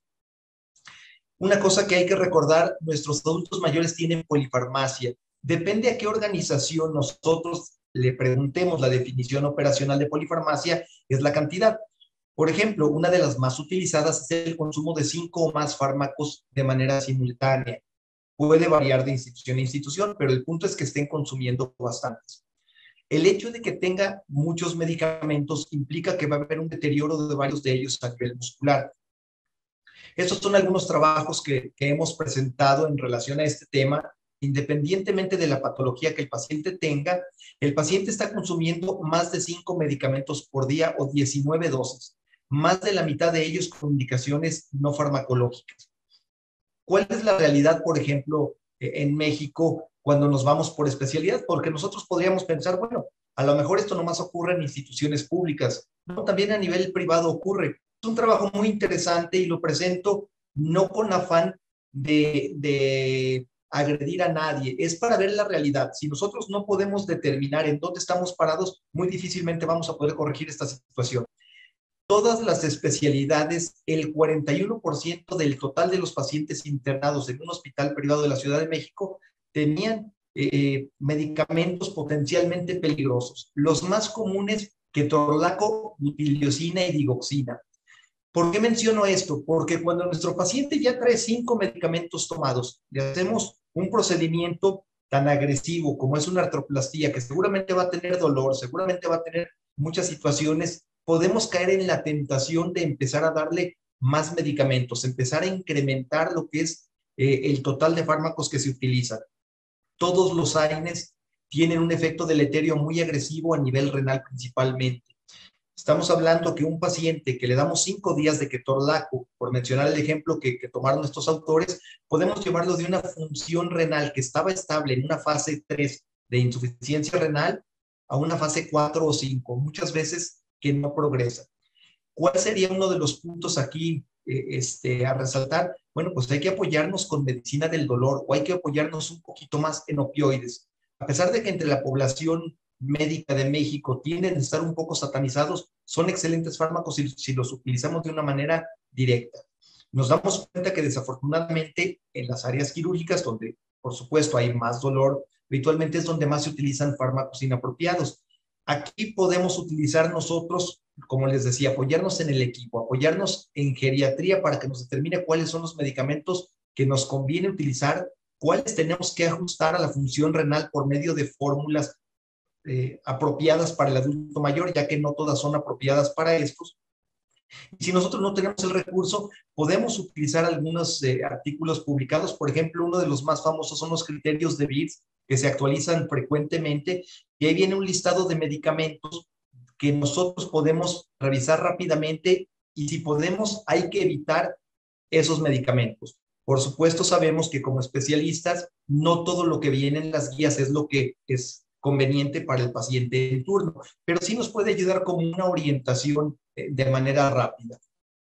Una cosa que hay que recordar, nuestros adultos mayores tienen polifarmacia. Depende a qué organización nosotros le preguntemos la definición operacional de polifarmacia, es la cantidad. Por ejemplo, una de las más utilizadas es el consumo de 5 o más fármacos de manera simultánea. Puede variar de institución a institución, pero el punto es que estén consumiendo bastantes. El hecho de que tenga muchos medicamentos implica que va a haber un deterioro de varios de ellos a nivel muscular. Estos son algunos trabajos que hemos presentado en relación a este tema. Independientemente de la patología que el paciente tenga, el paciente está consumiendo más de 5 medicamentos por día o 19 dosis, más de la mitad de ellos con indicaciones no farmacológicas. ¿Cuál es la realidad, por ejemplo, en México cuando nos vamos por especialidad? Porque nosotros podríamos pensar, bueno, a lo mejor esto nomás ocurre en instituciones públicas, no, también a nivel privado ocurre. Es un trabajo muy interesante y lo presento no con afán de agredir a nadie, es para ver la realidad. Si nosotros no podemos determinar en dónde estamos parados, muy difícilmente vamos a poder corregir esta situación. Todas las especialidades, el 41% del total de los pacientes internados en un hospital privado de la Ciudad de México tenían medicamentos potencialmente peligrosos. Los más comunes, ketorolaco, butilosina y digoxina. ¿Por qué menciono esto? Porque cuando nuestro paciente ya trae 5 medicamentos tomados, le hacemos un procedimiento tan agresivo como es una artroplastía, que seguramente va a tener dolor, seguramente va a tener muchas situaciones, podemos caer en la tentación de empezar a darle más medicamentos, empezar a incrementar lo que es el total de fármacos que se utilizan. Todos los AINES tienen un efecto deleterio muy agresivo a nivel renal principalmente. Estamos hablando que un paciente que le damos 5 días de ketorolaco, por mencionar el ejemplo que tomaron estos autores, podemos llevarlo de una función renal que estaba estable en una fase 3 de insuficiencia renal a una fase 4 o 5, muchas veces que no progresa. ¿Cuál sería uno de los puntos aquí a resaltar? Bueno, pues hay que apoyarnos con medicina del dolor o hay que apoyarnos un poquito más en opioides. A pesar de que entre la población médica de México tienden a estar un poco satanizados, son excelentes fármacos si los utilizamos de una manera directa. Nos damos cuenta que desafortunadamente en las áreas quirúrgicas, donde por supuesto hay más dolor, habitualmente es donde más se utilizan fármacos inapropiados. Aquí podemos utilizar nosotros, como les decía, apoyarnos en el equipo, apoyarnos en geriatría para que nos determine cuáles son los medicamentos que nos conviene utilizar, cuáles tenemos que ajustar a la función renal por medio de fórmulas apropiadas para el adulto mayor, ya que no todas son apropiadas para estos. Y si nosotros no tenemos el recurso, podemos utilizar algunos artículos publicados. Por ejemplo, uno de los más famosos son los criterios de BIDS, que se actualizan frecuentemente, y ahí viene un listado de medicamentos que nosotros podemos revisar rápidamente, y si podemos, hay que evitar esos medicamentos. Por supuesto, sabemos que como especialistas, no todo lo que viene en las guías es lo que es conveniente para el paciente en turno, pero sí nos puede ayudar como una orientación de manera rápida.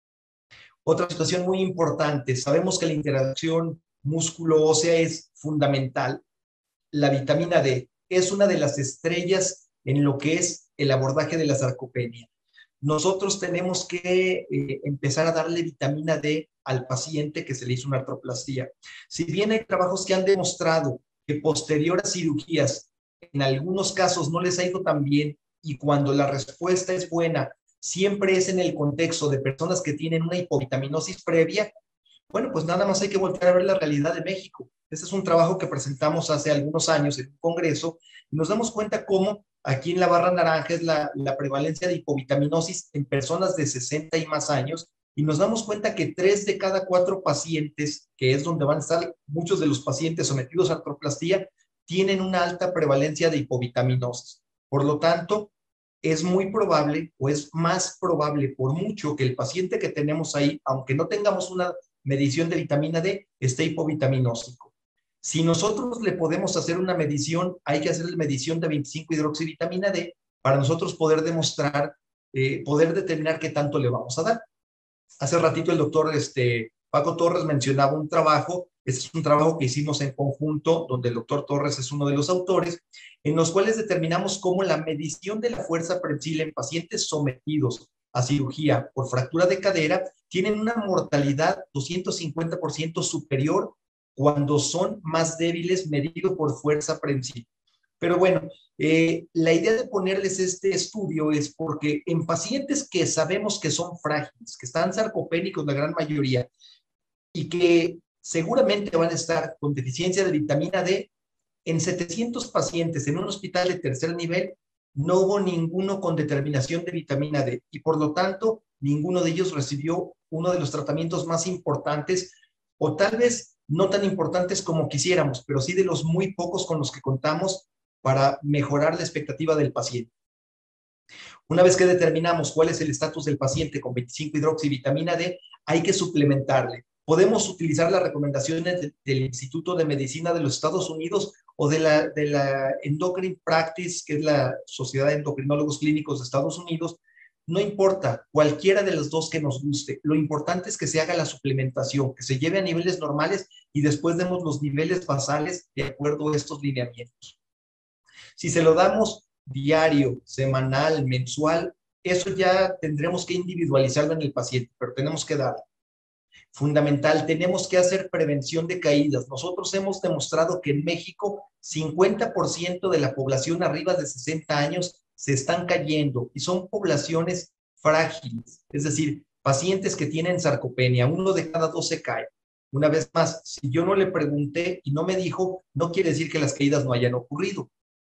Otra situación muy importante, sabemos que la interacción músculo-ósea es fundamental. La vitamina D es una de las estrellas en lo que es el abordaje de la sarcopenia. Nosotros tenemos que empezar a darle vitamina D al paciente que se le hizo una artroplastía. Si bien hay trabajos que han demostrado que posterior a cirugías en algunos casos no les ha ido tan bien, y cuando la respuesta es buena, siempre es en el contexto de personas que tienen una hipovitaminosis previa, bueno, pues nada más hay que voltear a ver la realidad de México. Este es un trabajo que presentamos hace algunos años en un congreso, y nos damos cuenta cómo aquí en la barra naranja es la prevalencia de hipovitaminosis en personas de 60 y más años, y nos damos cuenta que 3 de cada 4 pacientes, que es donde van a estar muchos de los pacientes sometidos a artroplastía, tienen una alta prevalencia de hipovitaminosis. Por lo tanto, es muy probable, o es más probable por mucho, que el paciente que tenemos ahí, aunque no tengamos una medición de vitamina D, esté hipovitaminósico. Si nosotros le podemos hacer una medición, hay que hacer la medición de 25-hidroxivitamina D para nosotros poder demostrar, poder determinar qué tanto le vamos a dar. Hace ratito el doctor Paco Torres mencionaba un trabajo. Este es un trabajo que hicimos en conjunto, donde el doctor Torres es uno de los autores, en los cuales determinamos cómo la medición de la fuerza prensil en pacientes sometidos a cirugía por fractura de cadera tienen una mortalidad 250% superior cuando son más débiles medido por fuerza prensil. Pero bueno, la idea de ponerles este estudio es porque en pacientes que sabemos que son frágiles, que están sarcopénicos la gran mayoría, y que seguramente van a estar con deficiencia de vitamina D, en 700 pacientes en un hospital de tercer nivel no hubo ninguno con determinación de vitamina D, y por lo tanto ninguno de ellos recibió uno de los tratamientos más importantes, o tal vez no tan importantes como quisiéramos, pero sí de los muy pocos con los que contamos para mejorar la expectativa del paciente. Una vez que determinamos cuál es el estatus del paciente con 25-hidroxivitamina D, hay que suplementarle. Podemos utilizar las recomendaciones del Instituto de Medicina de los Estados Unidos o de la Endocrine Practice, que es la Sociedad de Endocrinólogos Clínicos de Estados Unidos. No importa, cualquiera de los dos que nos guste. Lo importante es que se haga la suplementación, que se lleve a niveles normales y después demos los niveles basales de acuerdo a estos lineamientos. Si se lo damos diario, semanal, mensual, eso ya tendremos que individualizarlo en el paciente, pero tenemos que darlo. Fundamental, tenemos que hacer prevención de caídas. Nosotros hemos demostrado que en México 50% de la población arriba de 60 años se están cayendo y son poblaciones frágiles, es decir, pacientes que tienen sarcopenia, 1 de cada 2 se cae. Una vez más, si yo no le pregunté y no me dijo, no quiere decir que las caídas no hayan ocurrido.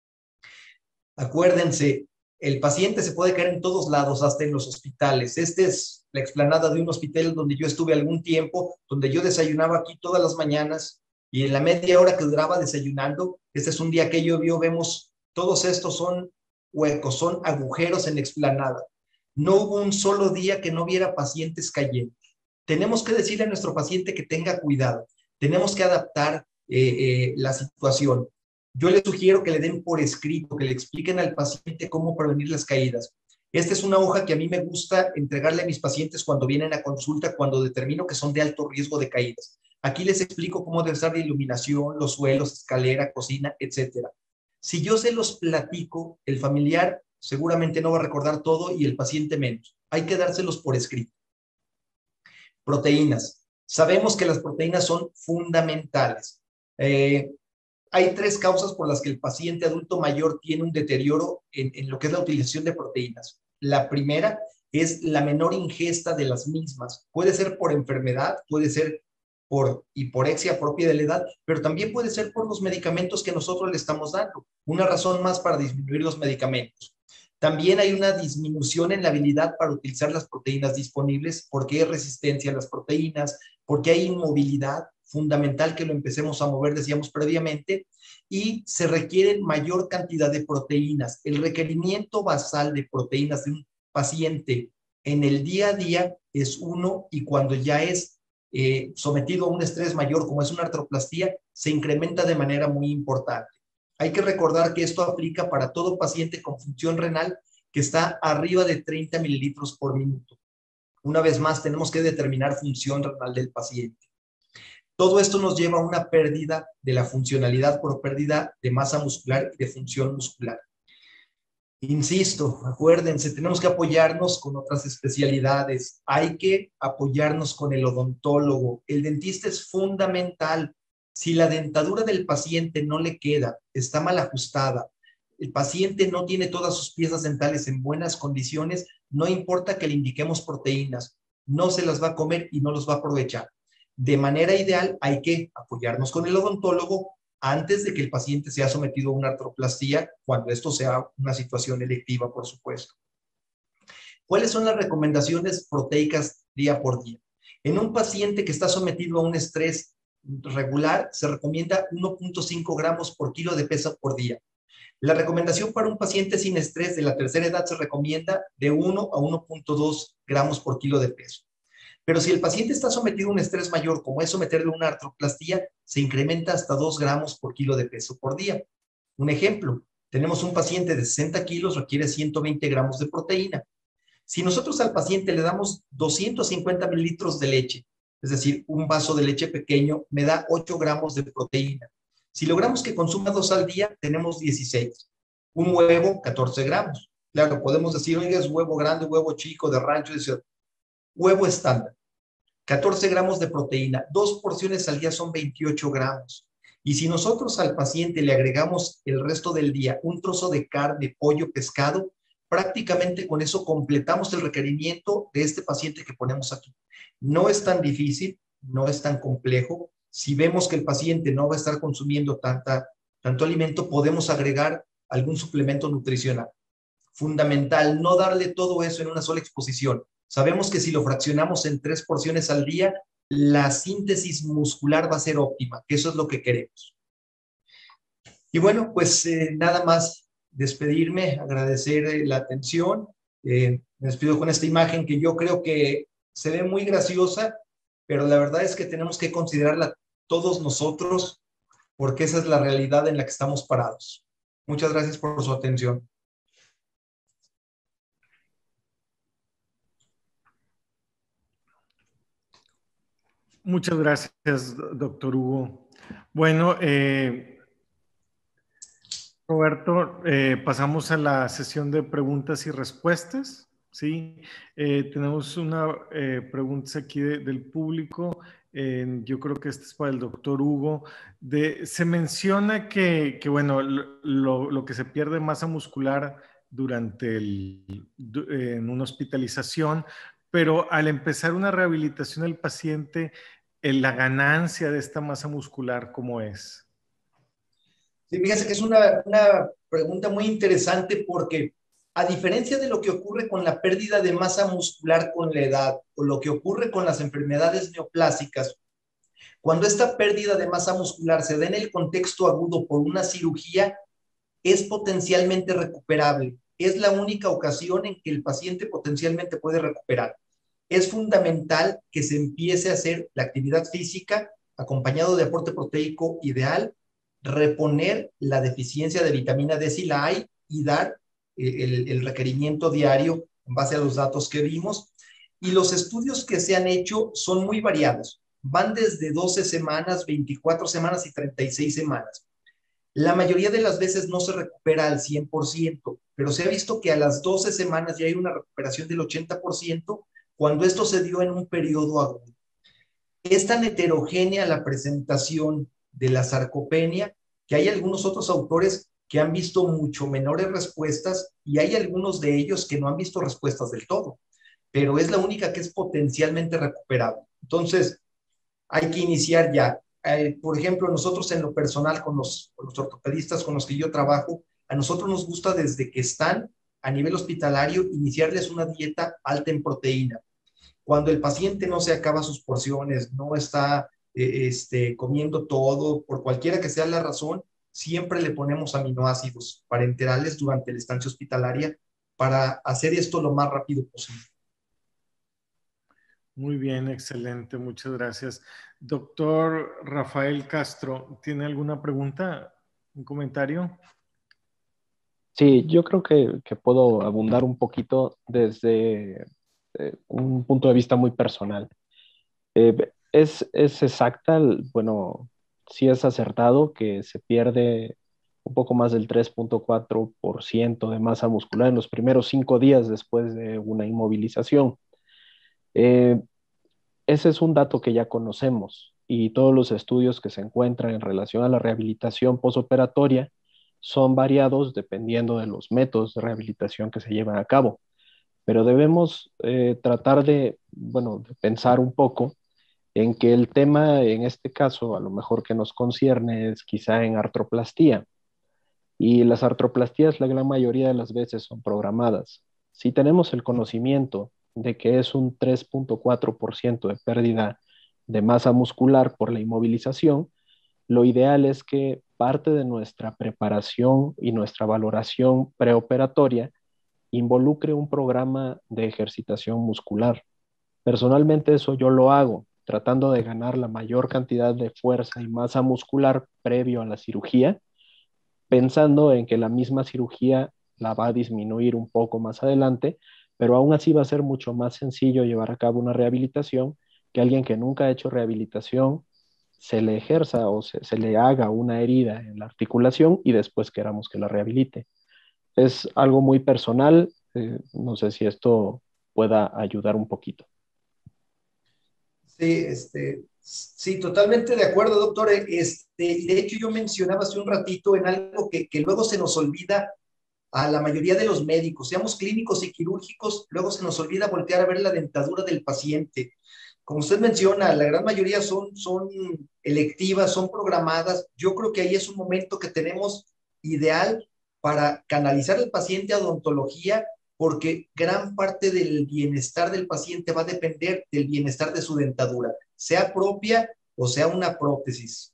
Acuérdense, el paciente se puede caer en todos lados, hasta en los hospitales. Esta es la explanada de un hospital donde yo estuve algún tiempo, donde yo desayunaba aquí todas las mañanas y en la media hora que duraba desayunando, este es un día que llovió, vemos, todos estos son huecos, son agujeros en la explanada. No hubo un solo día que no viera pacientes cayendo. Tenemos que decirle a nuestro paciente que tenga cuidado. Tenemos que adaptar la situación. Yo les sugiero que le den por escrito, que le expliquen al paciente cómo prevenir las caídas. Esta es una hoja que a mí me gusta entregarle a mis pacientes cuando vienen a consulta, cuando determino que son de alto riesgo de caídas. Aquí les explico cómo debe ser la iluminación, los suelos, escalera, cocina, etc. Si yo se los platico, el familiar seguramente no va a recordar todo y el paciente menos. Hay que dárselos por escrito. Proteínas. Sabemos que las proteínas son fundamentales. Hay 3 causas por las que el paciente adulto mayor tiene un deterioro en lo que es la utilización de proteínas. La primera es la menor ingesta de las mismas. Puede ser por enfermedad, puede ser por hiporexia propia de la edad, pero también puede ser por los medicamentos que nosotros le estamos dando. Una razón más para disminuir los medicamentos. También hay una disminución en la habilidad para utilizar las proteínas disponibles porque hay resistencia a las proteínas, porque hay inmovilidad, fundamental que lo empecemos a mover, decíamos previamente, y se requiere mayor cantidad de proteínas. El requerimiento basal de proteínas de un paciente en el día a día es 1 y cuando ya es sometido a un estrés mayor, como es una artroplastía, se incrementa de manera muy importante. Hay que recordar que esto aplica para todo paciente con función renal que está arriba de 30 mililitros por minuto. Una vez más, tenemos que determinar función renal del paciente. Todo esto nos lleva a una pérdida de la funcionalidad por pérdida de masa muscular y de función muscular. Insisto, acuérdense, tenemos que apoyarnos con otras especialidades. Hay que apoyarnos con el odontólogo. El dentista es fundamental. Si la dentadura del paciente no le queda, está mal ajustada, el paciente no tiene todas sus piezas dentales en buenas condiciones, no importa que le indiquemos proteínas, no se las va a comer y no los va a aprovechar. De manera ideal, hay que apoyarnos con el odontólogo antes de que el paciente sea sometido a una artroplastía, cuando esto sea una situación electiva, por supuesto. ¿Cuáles son las recomendaciones proteicas día por día? En un paciente que está sometido a un estrés regular, se recomienda 1.5 gramos por kilo de peso por día. La recomendación para un paciente sin estrés de la tercera edad se recomienda de 1 a 1.2 gramos por kilo de peso. Pero si el paciente está sometido a un estrés mayor, como es someterle a una artroplastía, se incrementa hasta 2 gramos por kilo de peso por día. Un ejemplo, tenemos un paciente de 60 kilos, requiere 120 gramos de proteína. Si nosotros al paciente le damos 250 mililitros de leche, es decir, un vaso de leche pequeño, me da 8 gramos de proteína. Si logramos que consuma 2 al día, tenemos 16. Un huevo, 14 gramos. Claro, podemos decir, oiga, es huevo grande, huevo chico, de rancho, de huevo estándar, 14 gramos de proteína, 2 porciones al día son 28 gramos. Y si nosotros al paciente le agregamos el resto del día un trozo de carne, pollo, pescado, prácticamente con eso completamos el requerimiento de este paciente que ponemos aquí. No es tan difícil, no es tan complejo. Si vemos que el paciente no va a estar consumiendo tanto alimento, podemos agregar algún suplemento nutricional. Fundamental, no darle todo eso en una sola exposición. Sabemos que si lo fraccionamos en 3 porciones al día, la síntesis muscular va a ser óptima, que eso es lo que queremos. Y bueno, pues nada más despedirme, agradecer la atención. Me despido con esta imagen que yo creo que se ve muy graciosa, pero la verdad es que tenemos que considerarla todos nosotros, porque esa es la realidad en la que estamos parados. Muchas gracias por su atención. Muchas gracias, doctor Hugo. Bueno, Roberto, pasamos a la sesión de preguntas y respuestas. Sí, tenemos una pregunta aquí del público. Yo creo que este es para el doctor Hugo. Se menciona que bueno, lo que se pierde masa muscular durante en una hospitalización, pero al empezar una rehabilitación del paciente, la ganancia de esta masa muscular, ¿cómo es? Sí, fíjese que es una pregunta muy interesante porque a diferencia de lo que ocurre con la pérdida de masa muscular con la edad o lo que ocurre con las enfermedades neoplásicas, cuando esta pérdida de masa muscular se da en el contexto agudo por una cirugía, es potencialmente recuperable. Es la única ocasión en que el paciente potencialmente puede recuperar. Es fundamental que se empiece a hacer la actividad física acompañado de aporte proteico ideal, reponer la deficiencia de vitamina D si la hay y dar el requerimiento diario en base a los datos que vimos. Y los estudios que se han hecho son muy variados. Van desde 12 semanas, 24 semanas y 36 semanas. La mayoría de las veces no se recupera al 100%, pero se ha visto que a las 12 semanas ya hay una recuperación del 80% cuando esto se dio en un periodo agudo. Es tan heterogénea la presentación de la sarcopenia que hay algunos otros autores que han visto mucho menores respuestas y hay algunos de ellos que no han visto respuestas del todo, pero es la única que es potencialmente recuperable. Entonces, hay que iniciar ya. Por ejemplo, nosotros en lo personal con los ortopedistas con los que yo trabajo, a nosotros nos gusta desde que están a nivel hospitalario iniciarles una dieta alta en proteína. Cuando el paciente no se acaba sus porciones, no está comiendo todo, por cualquiera que sea la razón, siempre le ponemos aminoácidos parenterales durante la estancia hospitalaria para hacer esto lo más rápido posible. Muy bien, excelente, muchas gracias. Doctor Rafael Castro, ¿tiene alguna pregunta, un comentario? Sí, yo creo que puedo abundar un poquito desde un punto de vista muy personal. Es exacta, bueno, sí es acertado que se pierde un poco más del 3.4% de masa muscular en los primeros 5 días después de una inmovilización. Eh, Ese es un dato que ya conocemos y todos los estudios que se encuentran en relación a la rehabilitación posoperatoria son variados dependiendo de los métodos de rehabilitación que se llevan a cabo. Pero debemos tratar de, bueno, de pensar un poco en que el tema, en este caso, a lo mejor que nos concierne es quizá en artroplastía. Y las artroplastías, la gran mayoría de las veces, son programadas. Si tenemos el conocimiento de que es un 3.4% de pérdida de masa muscular por la inmovilización, lo ideal es que parte de nuestra preparación y nuestra valoración preoperatoria involucre un programa de ejercitación muscular. Personalmente eso yo lo hago, tratando de ganar la mayor cantidad de fuerza y masa muscular previo a la cirugía, pensando en que la misma cirugía la va a disminuir un poco más adelante, pero aún así va a ser mucho más sencillo llevar a cabo una rehabilitación que alguien que nunca ha hecho rehabilitación se le ejerza o se le haga una herida en la articulación y después queramos que la rehabilite. Es algo muy personal, no sé si esto pueda ayudar un poquito. Sí, sí, totalmente de acuerdo, doctor. De hecho, yo mencionaba hace un ratito en algo que luego se nos olvida a la mayoría de los médicos, seamos clínicos y quirúrgicos, luego se nos olvida voltear a ver la dentadura del paciente. Como usted menciona, la gran mayoría son electivas, son programadas. Yo creo que ahí es un momento que tenemos ideal para canalizar al paciente a odontología, porque gran parte del bienestar del paciente va a depender del bienestar de su dentadura, sea propia o sea una prótesis.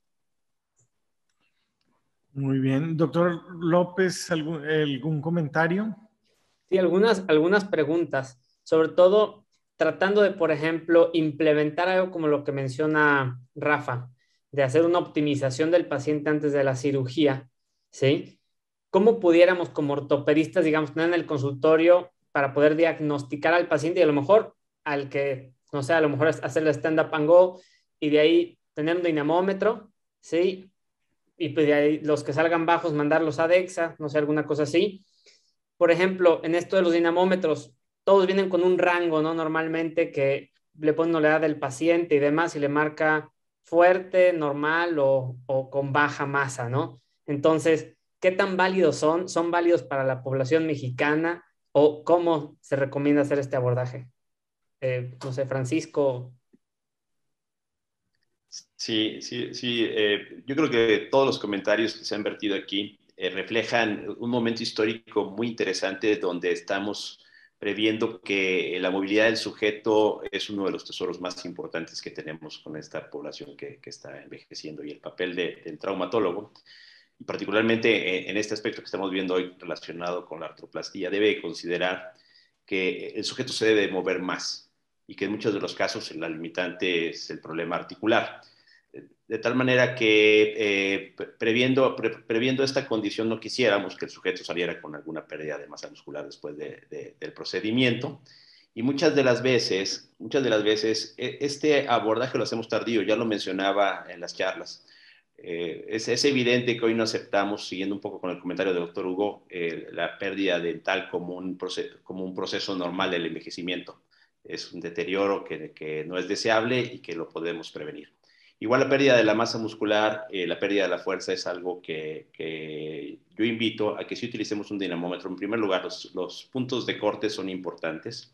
Muy bien. Doctor López, ¿algún comentario? Sí, algunas preguntas, sobre todo tratando de, por ejemplo, implementar algo como lo que menciona Rafa, de hacer una optimización del paciente antes de la cirugía, ¿sí? ¿Cómo pudiéramos como ortopedistas, digamos, tener en el consultorio para poder diagnosticar al paciente y a lo mejor al que, no sé, a lo mejor hacerle stand-up and go y de ahí tener un dinamómetro, ¿sí? Y pues de ahí los que salgan bajos mandarlos a DEXA, no sé, alguna cosa así. Por ejemplo, en esto de los dinamómetros, todos vienen con un rango, ¿no? Normalmente que le ponen la edad del paciente y demás y le marca fuerte, normal o con baja masa, ¿no? Entonces, ¿qué tan válidos son? ¿Son válidos para la población mexicana o cómo se recomienda hacer este abordaje? No sé, Francisco. Sí, sí, sí. Yo creo que todos los comentarios que se han vertido aquí reflejan un momento histórico muy interesante donde estamos previendo que la movilidad del sujeto es uno de los tesoros más importantes que tenemos con esta población que está envejeciendo, y el papel del traumatólogo, y particularmente en este aspecto que estamos viendo hoy relacionado con la artroplastía, debe considerar que el sujeto se debe mover más y que en muchos de los casos la limitante es el problema articular. De tal manera que previendo esta condición no quisiéramos que el sujeto saliera con alguna pérdida de masa muscular después del procedimiento. Y muchas de las veces este abordaje lo hacemos tardío, ya lo mencionaba en las charlas. Es evidente que hoy no aceptamos, siguiendo un poco con el comentario del doctor Hugo, la pérdida dental como un proceso normal del envejecimiento. Es un deterioro que no es deseable y que lo podemos prevenir. Igual la pérdida de la masa muscular, la pérdida de la fuerza es algo que yo invito a que si utilicemos un dinamómetro. En primer lugar, los puntos de corte son importantes,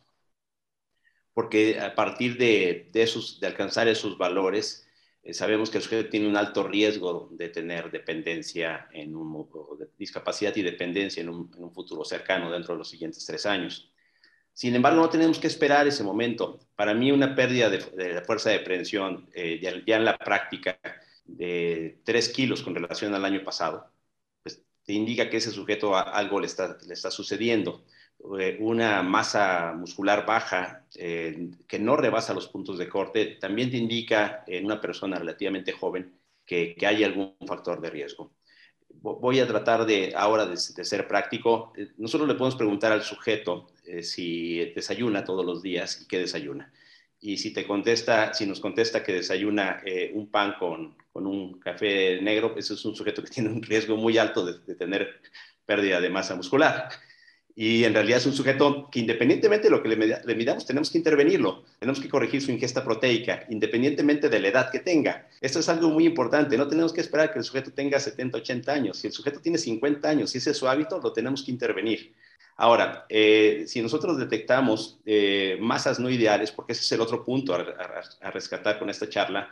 porque a partir de alcanzar esos valores, sabemos que el sujeto tiene un alto riesgo de tener dependencia de discapacidad y dependencia en un futuro cercano dentro de los siguientes 3 años. Sin embargo, no tenemos que esperar ese momento. Para mí, una pérdida de la fuerza de prehensión, ya en la práctica, de 3 kilos con relación al año pasado, pues te indica que ese sujeto algo le está sucediendo. Una masa muscular baja que no rebasa los puntos de corte también te indica en una persona relativamente joven que hay algún factor de riesgo. Voy a tratar ahora de ser práctico. Nosotros le podemos preguntar al sujeto si desayuna todos los días y qué desayuna. Y si nos contesta que desayuna un pan con un café negro, ese es un sujeto que tiene un riesgo muy alto de tener pérdida de masa muscular. Y en realidad es un sujeto que, independientemente de lo que le midamos, tenemos que intervenirlo, tenemos que corregir su ingesta proteica, independientemente de la edad que tenga. Esto es algo muy importante, no tenemos que esperar que el sujeto tenga 70, 80 años. Si el sujeto tiene 50 años, si ese es su hábito, lo tenemos que intervenir. Ahora, si nosotros detectamos masas no ideales, porque ese es el otro punto a rescatar con esta charla,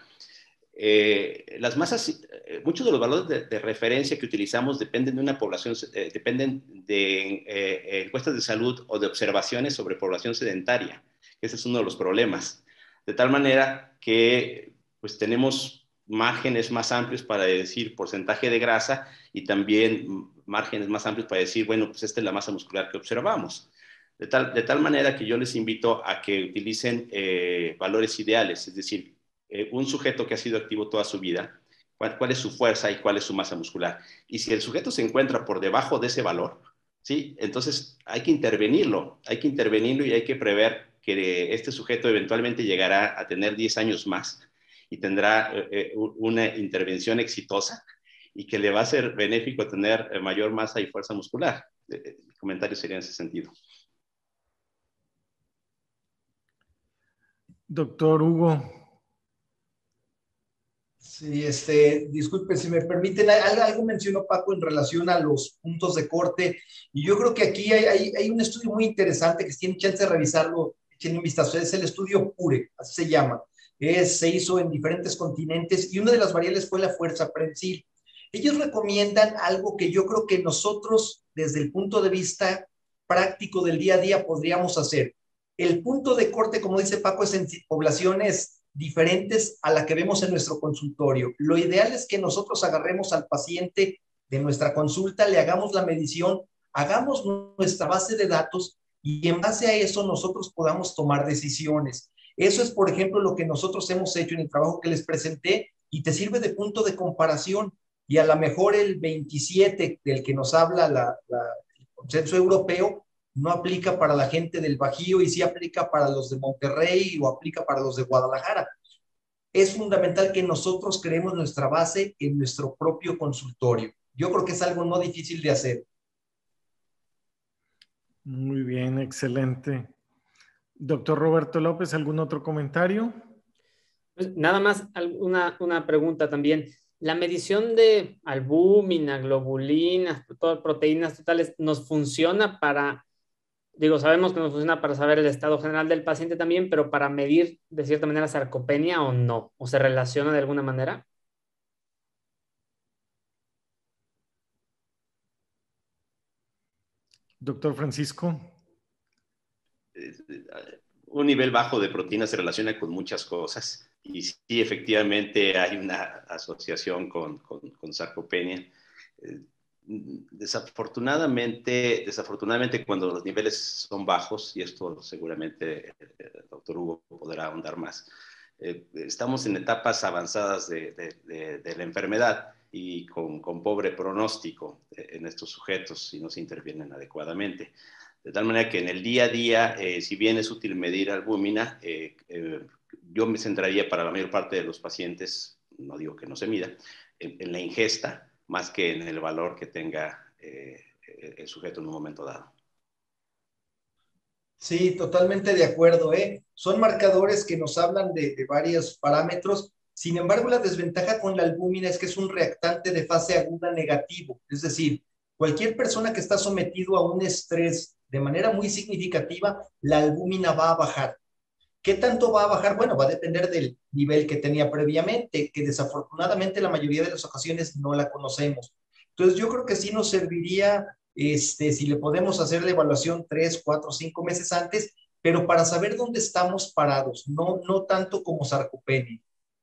las masas, muchos de los valores de referencia que utilizamos dependen de una población, dependen de encuestas de salud o de observaciones sobre población sedentaria. Ese es uno de los problemas. De tal manera que pues, tenemos márgenes más amplios para decir porcentaje de grasa y también márgenes más amplios para decir, bueno, pues esta es la masa muscular que observamos. De tal manera que yo les invito a que utilicen valores ideales, es decir, un sujeto que ha sido activo toda su vida, cuál es su fuerza y cuál es su masa muscular. Y si el sujeto se encuentra por debajo de ese valor, ¿sí? Entonces hay que intervenirlo y hay que prever que este sujeto eventualmente llegará a tener 10 años más y tendrá una intervención exitosa y que le va a ser benéfico tener mayor masa y fuerza muscular. Mi comentario sería en ese sentido. Doctor Hugo. Sí, disculpe, si me permiten, algo mencionó Paco en relación a los puntos de corte, y yo creo que aquí hay un estudio muy interesante que si tienen chance de revisarlo, echen un vistazo, es el estudio PURE, así se llama, se hizo en diferentes continentes, y una de las variables fue la fuerza prensil. Ellos recomiendan algo que yo creo que nosotros, desde el punto de vista práctico del día a día, podríamos hacer. El punto de corte, como dice Paco, es en poblaciones diferentes a la que vemos en nuestro consultorio. Lo ideal es que nosotros agarremos al paciente de nuestra consulta, le hagamos la medición, hagamos nuestra base de datos y en base a eso nosotros podamos tomar decisiones. Eso es, por ejemplo, lo que nosotros hemos hecho en el trabajo que les presenté y te sirve de punto de comparación. Y a lo mejor el 27 del que nos habla el consenso europeo no aplica para la gente del Bajío y sí aplica para los de Monterrey o aplica para los de Guadalajara. Es fundamental que nosotros creemos nuestra base en nuestro propio consultorio. Yo creo que es algo no difícil de hacer. Muy bien, excelente. Doctor Roberto López, ¿algún otro comentario? Pues nada más una pregunta también. La medición de albúmina, globulinas, proteínas totales, ¿nos funciona para, digo, sabemos que nos funciona para saber el estado general del paciente también, pero para medir de cierta manera sarcopenia o no? ¿O se relaciona de alguna manera? Doctor Francisco. Un nivel bajo de proteína se relaciona con muchas cosas y sí, efectivamente hay una asociación con sarcopenia. Desafortunadamente, cuando los niveles son bajos, y esto seguramente el doctor Hugo podrá ahondar más, estamos en etapas avanzadas de la enfermedad y con pobre pronóstico en estos sujetos si no se intervienen adecuadamente. De tal manera que en el día a día, si bien es útil medir albúmina, yo me centraría para la mayor parte de los pacientes, no digo que no se mida, en la ingesta, más que en el valor que tenga el sujeto en un momento dado. Sí, totalmente de acuerdo, ¿eh? Son marcadores que nos hablan de varios parámetros. Sin embargo, la desventaja con la albúmina es que es un reactante de fase aguda negativo. Es decir, cualquier persona que está sometido a un estrés de manera muy significativa, la albúmina va a bajar. ¿Qué tanto va a bajar? Bueno, va a depender del nivel que tenía previamente, que desafortunadamente la mayoría de las ocasiones no la conocemos. Entonces, yo creo que sí nos serviría si le podemos hacer la evaluación 3, 4, 5 meses antes, pero para saber dónde estamos parados, no tanto como sarcopenia.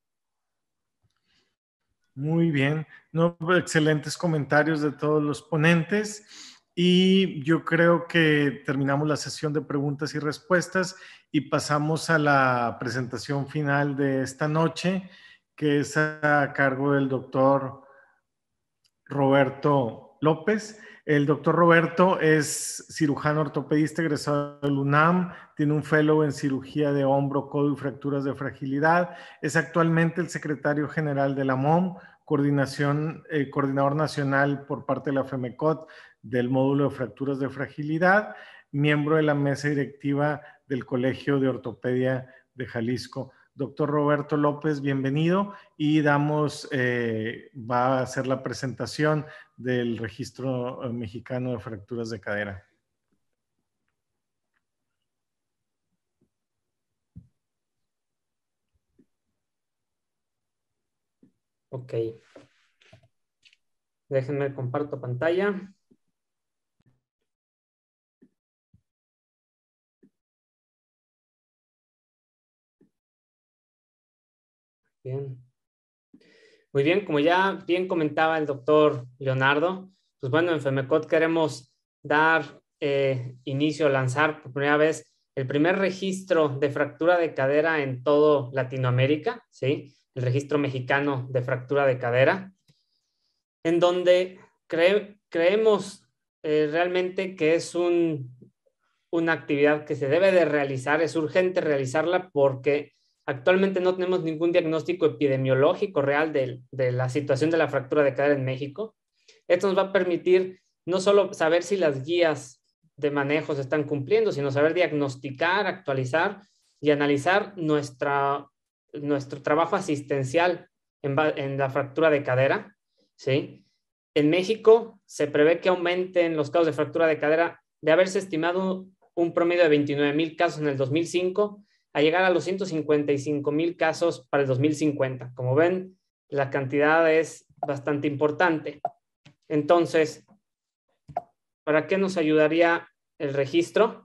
Muy bien, no, excelentes comentarios de todos los ponentes y yo creo que terminamos la sesión de preguntas y respuestas y pasamos a la presentación final de esta noche, que es a cargo del doctor Roberto López. El doctor Roberto es cirujano ortopedista egresado del UNAM, tiene un fellow en cirugía de hombro, codo y fracturas de fragilidad, es actualmente el secretario general de la MOM, coordinador nacional por parte de la FEMECOT del módulo de fracturas de fragilidad, miembro de la mesa directiva del Colegio de Ortopedia de Jalisco. Doctor Roberto López, bienvenido y va a hacer la presentación del Registro Mexicano de Fracturas de Cadera. Ok. Déjenme comparto pantalla. Bien. Muy bien, como ya bien comentaba el doctor Leonardo, pues bueno, en FEMECOT queremos dar inicio, lanzar por primera vez el primer registro de fractura de cadera en todo Latinoamérica, ¿sí? El registro mexicano de fractura de cadera, en donde creemos realmente que es una actividad que se debe de realizar, es urgente realizarla porque actualmente no tenemos ningún diagnóstico epidemiológico real de la situación de la fractura de cadera en México. Esto nos va a permitir no solo saber si las guías de manejo se están cumpliendo, sino saber diagnosticar, actualizar y analizar nuestro trabajo asistencial en la fractura de cadera, ¿sí? En México se prevé que aumenten los casos de fractura de cadera de haberse estimado un promedio de 29,000 casos en el 2005 a llegar a los 155,000 casos para el 2050. Como ven, la cantidad es bastante importante. Entonces, ¿para qué nos ayudaría el registro?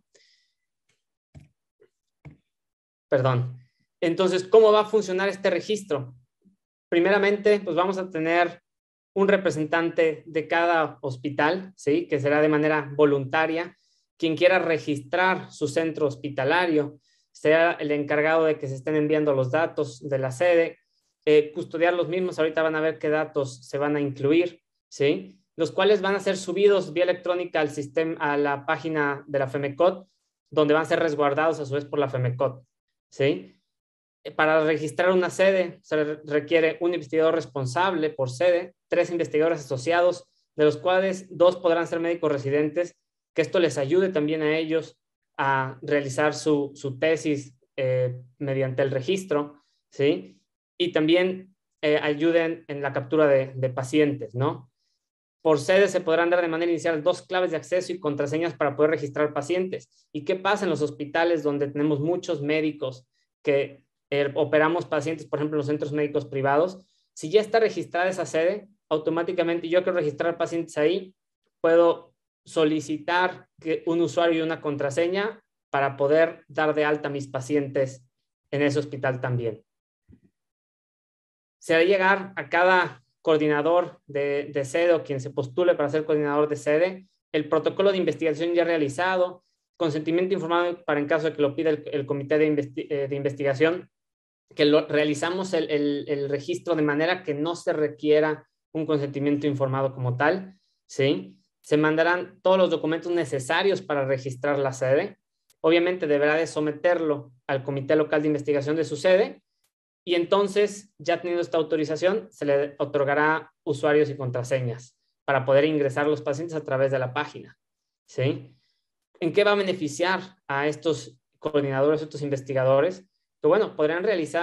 Perdón. Entonces, ¿cómo va a funcionar este registro? Primeramente, pues vamos a tener un representante de cada hospital, ¿sí? Que será de manera voluntaria. Quien quiera registrar su centro hospitalario, sea el encargado de que se estén enviando los datos de la sede, custodiar los mismos. Ahorita van a ver qué datos se van a incluir, ¿sí? Los cuales van a ser subidos vía electrónica al sistema, a la página de la FEMECOT, donde van a ser resguardados a su vez por la FEMECOT, ¿sí? Para registrar una sede se requiere un investigador responsable por sede, 3 investigadores asociados, de los cuales 2 podrán ser médicos residentes, que esto les ayude también a ellos a realizar su tesis mediante el registro, ¿sí? Y también ayuden en la captura de pacientes, ¿no? Por sede se podrán dar de manera inicial 2 claves de acceso y contraseñas para poder registrar pacientes. ¿Y qué pasa en los hospitales donde tenemos muchos médicos que operamos pacientes, por ejemplo, en los centros médicos privados? Si ya está registrada esa sede, automáticamente yo quiero registrar pacientes ahí, puedo solicitar un usuario y una contraseña para poder dar de alta a mis pacientes en ese hospital también. Se hará llegar a cada coordinador de sede o quien se postule para ser coordinador de sede el protocolo de investigación ya realizado, consentimiento informado para en caso de que lo pida el comité de investigación, que realizamos el registro de manera que no se requiera un consentimiento informado como tal, ¿sí? Se mandarán todos los documentos necesarios para registrar la sede. Obviamente deberá de someterlo al comité local de investigación de su sede y entonces, ya teniendo esta autorización, se le otorgará usuarios y contraseñas para poder ingresar a los pacientes a través de la página, ¿sí? ¿En qué va a beneficiar a estos coordinadores, estos investigadores? Que bueno, podrá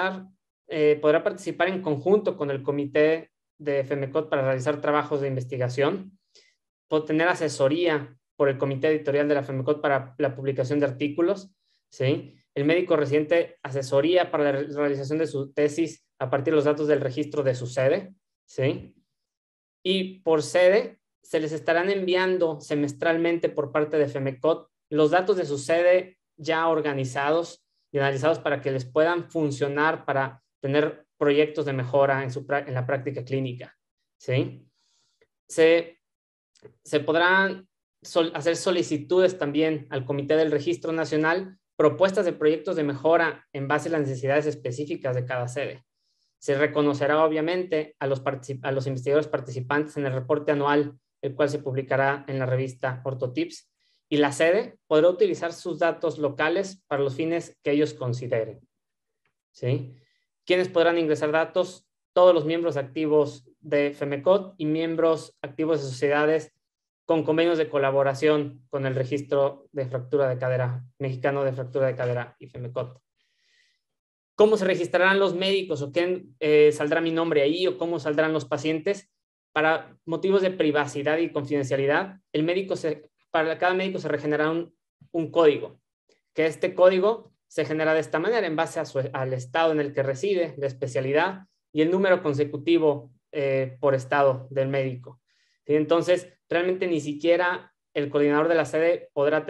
participar en conjunto con el comité de FEMECOT para realizar trabajos de investigación, puede tener asesoría por el comité editorial de la FEMECOT para la publicación de artículos, ¿sí? El médico residente asesoría para la realización de su tesis a partir de los datos del registro de su sede, ¿sí? Y por sede se les estarán enviando semestralmente por parte de FEMECOT los datos de su sede ya organizados y analizados para que les puedan funcionar para tener proyectos de mejora en la práctica clínica, ¿sí? Se podrán hacer solicitudes también al Comité del Registro Nacional, propuestas de proyectos de mejora en base a las necesidades específicas de cada sede. Se reconocerá obviamente a los investigadores participantes en el reporte anual, el cual se publicará en la revista OrtoTips, y la sede podrá utilizar sus datos locales para los fines que ellos consideren, ¿sí? ¿Quiénes podrán ingresar datos? Todos los miembros activos de FEMECOT y miembros activos de sociedades con convenios de colaboración con el registro de fractura de cadera mexicano de fractura de cadera y FEMECOT. ¿Cómo se registrarán los médicos o qué saldrá mi nombre ahí o cómo saldrán los pacientes? Para motivos de privacidad y confidencialidad, para cada médico se regenerará un código, que este código se genera de esta manera en base al estado en el que reside, la especialidad y el número consecutivo por estado del médico. ¿Sí? Entonces, realmente ni siquiera el coordinador de la sede podrá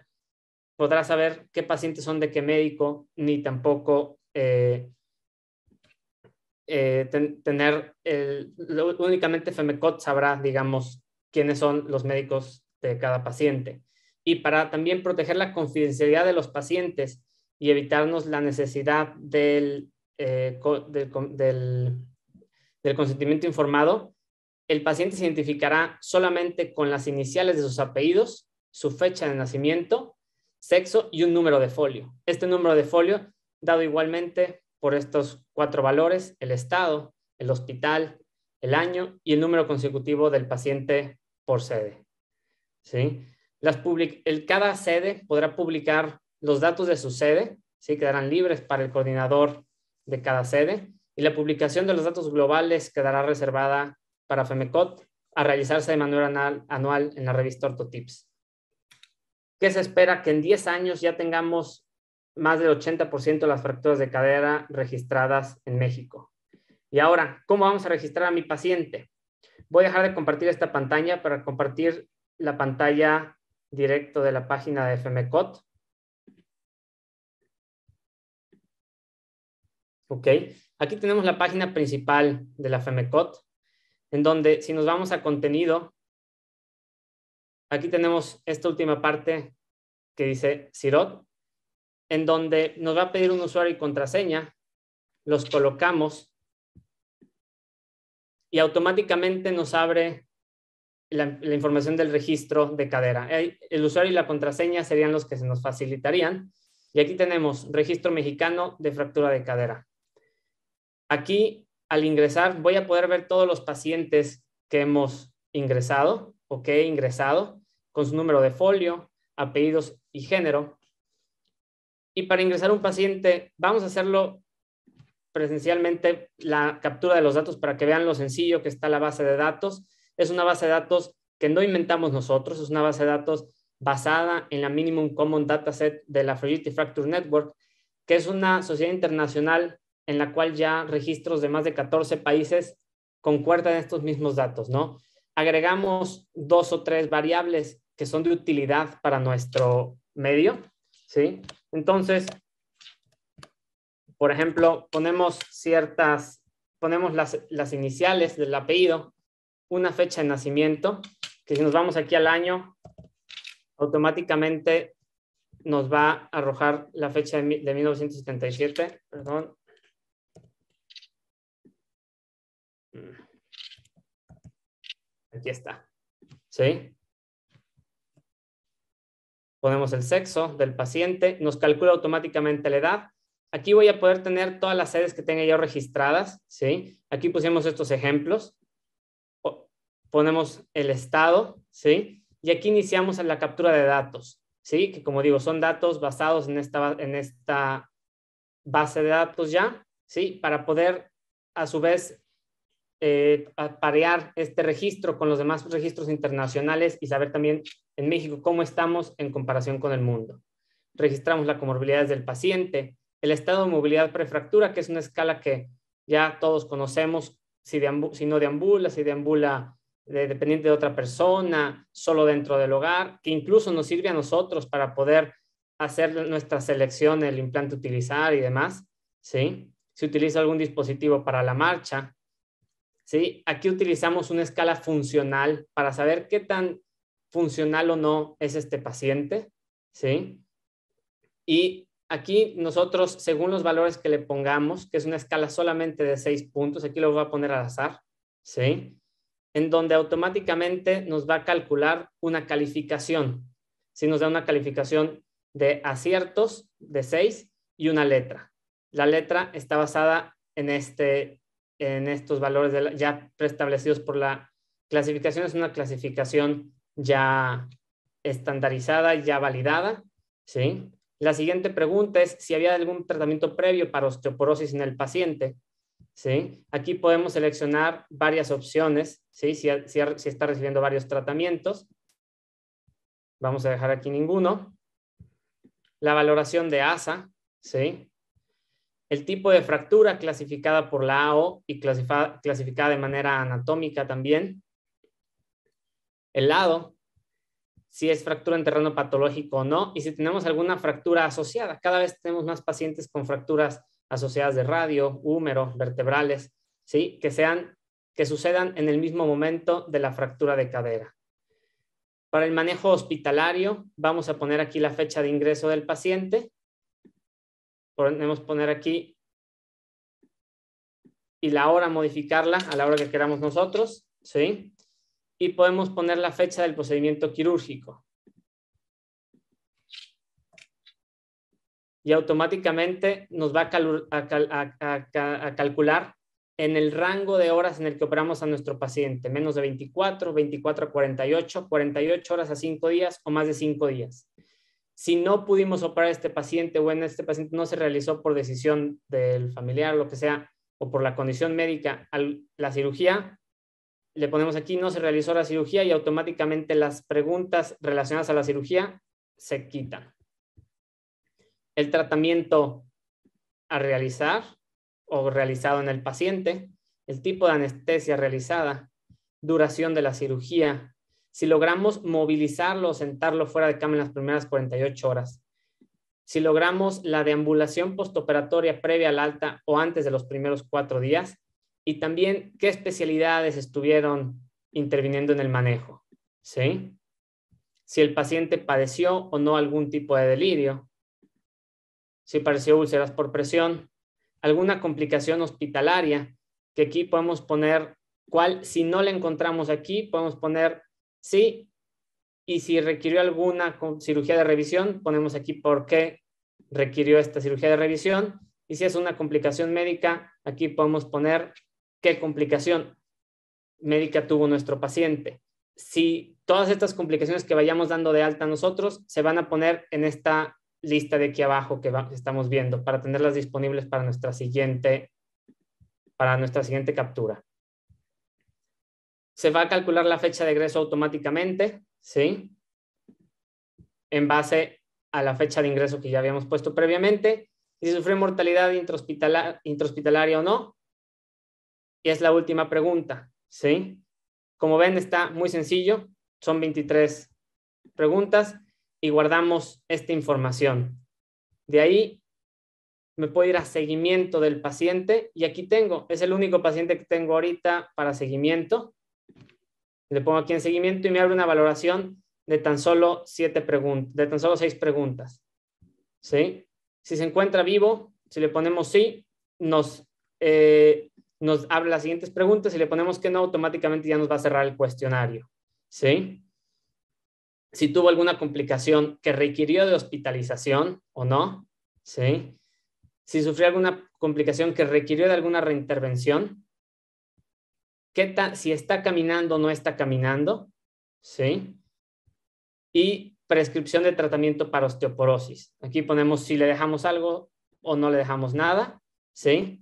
saber qué pacientes son de qué médico, ni tampoco únicamente FEMECOT sabrá, digamos, quiénes son los médicos de cada paciente. Y para también proteger la confidencialidad de los pacientes y evitarnos la necesidad del consentimiento informado, el paciente se identificará solamente con las iniciales de sus apellidos, su fecha de nacimiento, sexo y un número de folio. Este número de folio, dado igualmente por estos 4 valores, el estado, el hospital, el año y el número consecutivo del paciente por sede, ¿sí? Cada sede podrá publicar los datos de su sede, ¿sí? Quedarán libres para el coordinador de cada sede y la publicación de los datos globales quedará reservada para FEMECOT a realizarse de manera anual en la revista OrtoTips. ¿Qué se espera? Que en 10 años ya tengamos más del 80% de las fracturas de cadera registradas en México. Y ahora, ¿cómo vamos a registrar a mi paciente? Voy a dejar de compartir esta pantalla para compartir la pantalla directo de la página de FEMECOT. Ok, aquí tenemos la página principal de la FEMECOT, en donde si nos vamos a contenido, aquí tenemos esta última parte que dice CIROT, en donde nos va a pedir un usuario y contraseña, los colocamos y automáticamente nos abre la información del registro de cadera. El usuario y la contraseña serían los que se nos facilitarían. Y aquí tenemos registro mexicano de fractura de cadera. Aquí, al ingresar, voy a poder ver todos los pacientes que hemos ingresado o que he ingresado con su número de folio, apellidos y género. Y para ingresar un paciente, vamos a hacerlo presencialmente, la captura de los datos para que vean lo sencillo que está la base de datos. Es una base de datos que no inventamos nosotros, es una base de datos basada en la Minimum Common Dataset de la Fragility Fracture Network, que es una sociedad internacional en la cual ya registros de más de 14 países concuerdan estos mismos datos, ¿no? Agregamos 2 o 3 variables que son de utilidad para nuestro medio, ¿sí? Entonces, por ejemplo, ponemos las iniciales del apellido, una fecha de nacimiento, que si nos vamos aquí al año, automáticamente nos va a arrojar la fecha de 1977, perdón. Aquí está, ¿sí? Ponemos el sexo del paciente, nos calcula automáticamente la edad. Aquí voy a poder tener todas las sedes que tenga yo registradas, ¿sí? Aquí pusimos estos ejemplos. Ponemos el estado, ¿sí? Y aquí iniciamos la captura de datos, ¿sí? Que como digo, son datos basados en esta base de datos ya, ¿sí? Para poder, a su vez, parear este registro con los demás registros internacionales y saber también en México cómo estamos en comparación con el mundo. Registramos las comorbilidades del paciente, el estado de movilidad prefractura, que es una escala que ya todos conocemos, si no deambula, si deambula dependiente de otra persona, solo dentro del hogar, que incluso nos sirve a nosotros para poder hacer nuestra selección, el implante utilizar y demás, ¿sí? Si utiliza algún dispositivo para la marcha, ¿sí? Aquí utilizamos una escala funcional para saber qué tan funcional o no es este paciente, ¿sí? Y aquí nosotros, según los valores que le pongamos, que es una escala solamente de 6 puntos, aquí lo voy a poner al azar, ¿sí? En donde automáticamente nos va a calcular una calificación. Si nos da una calificación de aciertos de 6 y una letra. La letra está basada en estos valores ya preestablecidos por la clasificación. Es una clasificación ya estandarizada, ya validada, ¿sí? La siguiente pregunta es si había algún tratamiento previo para osteoporosis en el paciente, ¿sí? Aquí podemos seleccionar varias opciones, ¿sí? Si está recibiendo varios tratamientos. Vamos a dejar aquí ninguno. La valoración de ASA, ¿sí? El tipo de fractura clasificada por la AO y clasificada de manera anatómica también. El lado, si es fractura en terreno patológico o no, y si tenemos alguna fractura asociada. Cada vez tenemos más pacientes con fracturas asociadas de radio, húmero, vertebrales, ¿sí? Que sucedan en el mismo momento de la fractura de cadera. Para el manejo hospitalario, vamos a poner aquí la fecha de ingreso del paciente. Podemos poner aquí y la hora, modificarla a la hora que queramos nosotros, ¿sí? Y podemos poner la fecha del procedimiento quirúrgico. Y automáticamente nos va a calcular en el rango de horas en el que operamos a nuestro paciente, menos de 24, 24 a 48, 48 horas a 5 días o más de 5 días. Si no pudimos operar a este paciente o en este paciente no se realizó por decisión del familiar o lo que sea, o por la condición médica, la cirugía, le ponemos aquí no se realizó la cirugía y automáticamente las preguntas relacionadas a la cirugía se quitan. El tratamiento a realizar o realizado en el paciente, el tipo de anestesia realizada, duración de la cirugía, si logramos movilizarlo o sentarlo fuera de cama en las primeras 48 horas, si logramos la deambulación postoperatoria previa al alta o antes de los primeros 4 días, y también qué especialidades estuvieron interviniendo en el manejo, ¿sí? Si el paciente padeció o no algún tipo de delirio, si padeció úlceras por presión, alguna complicación hospitalaria, que aquí podemos poner cuál, si no la encontramos aquí, podemos poner sí, y si requirió alguna cirugía de revisión, ponemos aquí por qué requirió esta cirugía de revisión, y si es una complicación médica, aquí podemos poner qué complicación médica tuvo nuestro paciente. Si todas estas complicaciones que vayamos dando de alta nosotros se van a poner en esta lista de aquí abajo que estamos viendo para tenerlas disponibles para nuestra siguiente captura. Se va a calcular la fecha de egreso automáticamente, ¿sí? En base a la fecha de ingreso que ya habíamos puesto previamente, y si sufrió mortalidad intrahospitalaria o no. Y es la última pregunta, ¿sí? Como ven, está muy sencillo. Son 23 preguntas y guardamos esta información. De ahí me puedo ir a seguimiento del paciente y aquí es el único paciente que tengo ahorita para seguimiento. Le pongo aquí en seguimiento y me abre una valoración de tan solo 6 preguntas. ¿Sí? Si se encuentra vivo, si le ponemos sí, nos abre las siguientes preguntas. Si le ponemos que no, automáticamente ya nos va a cerrar el cuestionario. ¿Sí? Si tuvo alguna complicación que requirió de hospitalización o no. ¿Sí? Si sufrió alguna complicación que requirió de alguna reintervención. Si está caminando o no está caminando. ¿Sí? Y prescripción de tratamiento para osteoporosis. Aquí ponemos si le dejamos algo o no le dejamos nada. ¿Sí?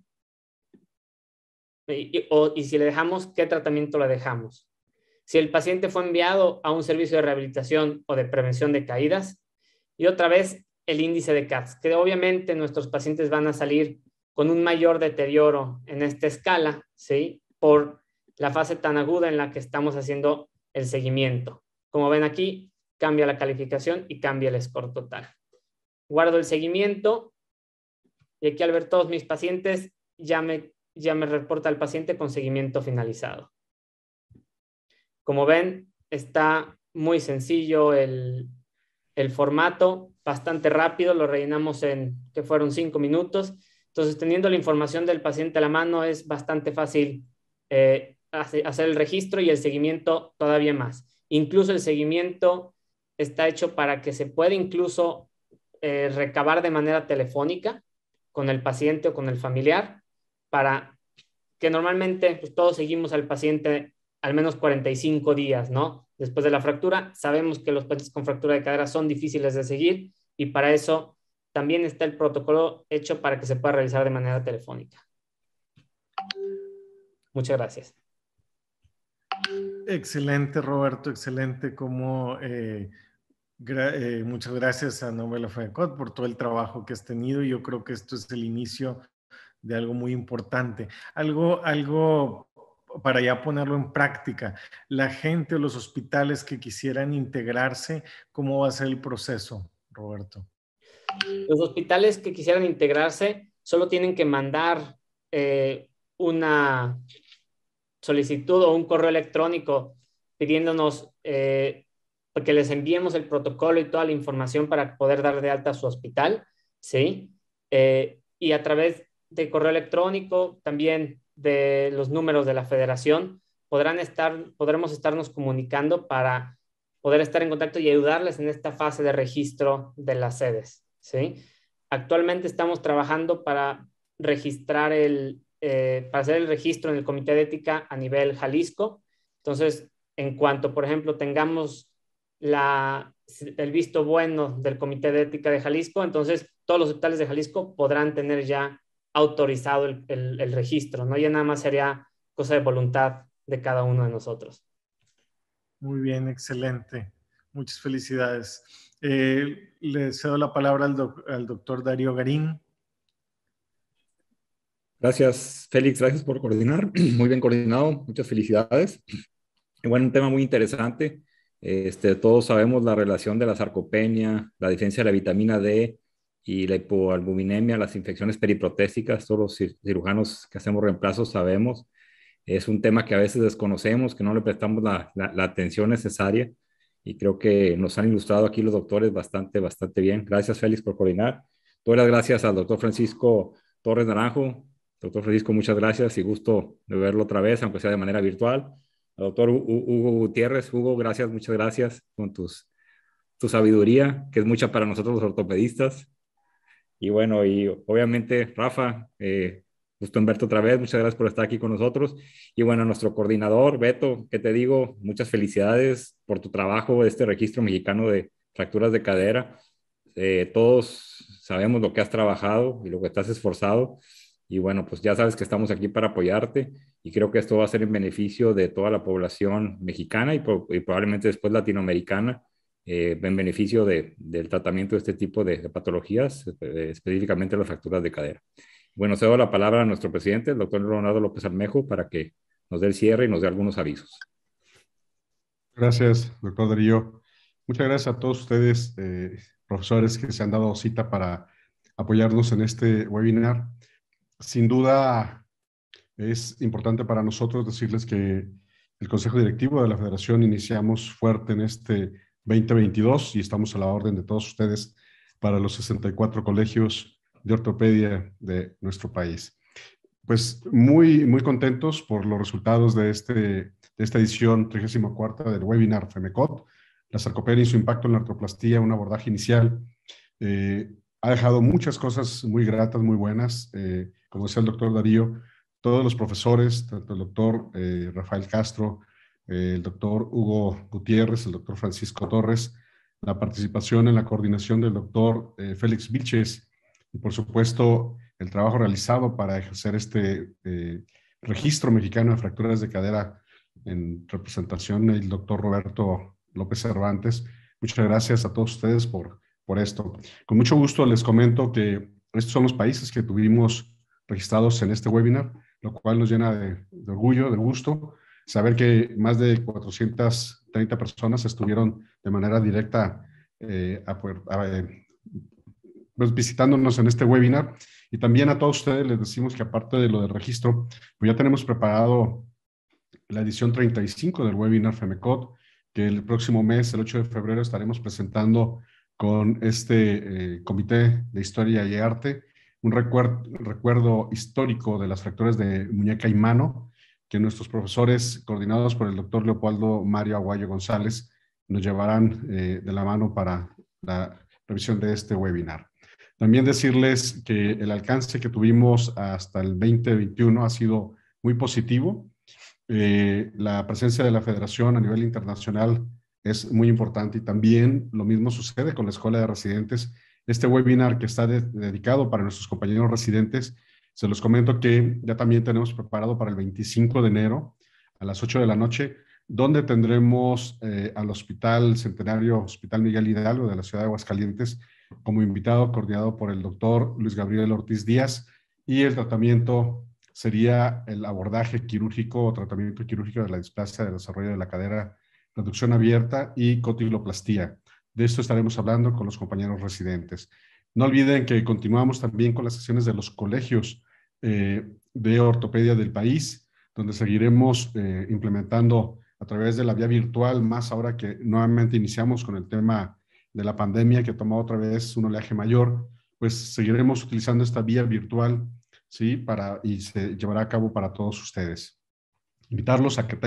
Y si le dejamos, ¿qué tratamiento le dejamos? Si el paciente fue enviado a un servicio de rehabilitación o de prevención de caídas. Y otra vez, el índice de CATS, que obviamente nuestros pacientes van a salir con un mayor deterioro en esta escala, ¿sí? Por la fase tan aguda en la que estamos haciendo el seguimiento. Como ven aquí, cambia la calificación y cambia el score total. Guardo el seguimiento y aquí al ver todos mis pacientes ya me reporta el paciente con seguimiento finalizado. Como ven, está muy sencillo el formato, bastante rápido, lo rellenamos que fueron 5 minutos. Entonces, teniendo la información del paciente a la mano, es bastante fácil hacer el registro y el seguimiento todavía más. Incluso el seguimiento está hecho para que se pueda incluso recabar de manera telefónica con el paciente o con el familiar, para que normalmente pues, todos seguimos al paciente al menos 45 días, ¿no? Después de la fractura, sabemos que los pacientes con fractura de cadera son difíciles de seguir y para eso también está el protocolo hecho para que se pueda realizar de manera telefónica. Muchas gracias. Excelente, Roberto, excelente. Muchas gracias a Nobel FEMECOT por todo el trabajo que has tenido. Yo creo que esto es el inicio de algo muy importante. Algo para ya ponerlo en práctica. La gente o los hospitales que quisieran integrarse, ¿cómo va a ser el proceso, Roberto? Los hospitales que quisieran integrarse solo tienen que mandar una solicitud o un correo electrónico pidiéndonos que les enviemos el protocolo y toda la información para poder dar de alta a su hospital, ¿sí? Y a través de correo electrónico, también de los números de la federación, podremos estarnos comunicando para poder estar en contacto y ayudarles en esta fase de registro de las sedes, ¿sí? Actualmente estamos trabajando para registrar para hacer el registro en el Comité de Ética a nivel Jalisco. Entonces, en cuanto, por ejemplo, tengamos el visto bueno del Comité de Ética de Jalisco, entonces todos los hospitales de Jalisco podrán tener ya autorizado el registro, ¿no? Ya nada más sería cosa de voluntad de cada uno de nosotros. Muy bien, excelente. Muchas felicidades. Le cedo la palabra al doctor Darío Garín. Gracias, Félix. Gracias por coordinar. Muy bien coordinado. Muchas felicidades. Y bueno, un tema muy interesante. Todos sabemos la relación de la sarcopenia, la deficiencia de la vitamina D y la hipoalbuminemia, las infecciones periprotésicas. Todos los cirujanos que hacemos reemplazos sabemos. Es un tema que a veces desconocemos, que no le prestamos la atención necesaria. Y creo que nos han ilustrado aquí los doctores bastante bien. Gracias, Félix, por coordinar. Doy las gracias al doctor Francisco Torres Naranjo. Doctor Francisco, muchas gracias y gusto de verlo otra vez, aunque sea de manera virtual. Al doctor Hugo Gutiérrez. Hugo, gracias, muchas gracias con tu sabiduría, que es mucha para nosotros los ortopedistas. Y bueno, y obviamente, Rafa, gusto en verte otra vez. Muchas gracias por estar aquí con nosotros. Y bueno, nuestro coordinador, Beto, ¿qué te digo? Muchas felicidades por tu trabajo, registro mexicano de fracturas de cadera. todos sabemos lo que has trabajado y lo que estás esforzado. Y bueno, pues ya sabes que estamos aquí para apoyarte y creo que esto va a ser en beneficio de toda la población mexicana y probablemente después latinoamericana, en beneficio del tratamiento de este tipo de patologías, específicamente las fracturas de cadera. Bueno, cedo la palabra a nuestro presidente, el doctor Leonardo López Almejo, para que nos dé el cierre y nos dé algunos avisos. Gracias, doctor Darío. Muchas gracias a todos ustedes, profesores que se han dado cita para apoyarnos en este webinar. Sin duda es importante para nosotros decirles que el Consejo Directivo de la Federación iniciamos fuerte en este 2022 y estamos a la orden de todos ustedes para los 64 colegios de ortopedia de nuestro país. Pues muy contentos por los resultados de esta edición 34ª del webinar FEMECOT, la sarcopenia y su impacto en la artroplastía, un abordaje inicial. Ha dejado muchas cosas muy gratas, muy buenas. Como decía el doctor Darío, todos los profesores, tanto el doctor Rafael Castro, el doctor Hugo Gutiérrez, el doctor Francisco Torres, la participación en la coordinación del doctor Félix Vilches y por supuesto el trabajo realizado para ejercer este registro mexicano de fracturas de cadera en representación del doctor Roberto López Cervantes. Muchas gracias a todos ustedes por esto. Con mucho gusto les comento que estos son los países que tuvimos registrados en este webinar, lo cual nos llena de orgullo, de gusto, saber que más de 430 personas estuvieron de manera directa pues visitándonos en este webinar. Y también a todos ustedes les decimos que aparte de lo del registro, pues ya tenemos preparado la edición 35 del webinar FEMECOT, que el próximo mes, el 8 de febrero, estaremos presentando con este Comité de Historia y Arte, un recuerdo histórico de las fracturas de muñeca y mano, que nuestros profesores, coordinados por el doctor Leopoldo Mario Aguayo González, nos llevarán de la mano para la revisión de este webinar. También decirles que el alcance que tuvimos hasta el 2021 ha sido muy positivo. La presencia de la Federación a nivel internacional es muy importante y también lo mismo sucede con la Escuela de Residentes. Este webinar que está dedicado para nuestros compañeros residentes, se los comento que ya también tenemos preparado para el 25 de enero a las 8 de la noche, donde tendremos al Hospital Centenario, Hospital Miguel Hidalgo de la ciudad de Aguascalientes, como invitado, coordinado por el doctor Luis Gabriel Ortiz Díaz, y el tratamiento sería el abordaje quirúrgico o tratamiento quirúrgico de la displasia de desarrollo de la cadera, reducción abierta y cotiloplastía. De esto estaremos hablando con los compañeros residentes. No olviden que continuamos también con las sesiones de los colegios de ortopedia del país, donde seguiremos implementando a través de la vía virtual, más ahora que nuevamente iniciamos con el tema de la pandemia que toma otra vez un oleaje mayor, pues seguiremos utilizando esta vía virtual, ¿sí? Y se llevará a cabo para todos ustedes. Invitarlos a que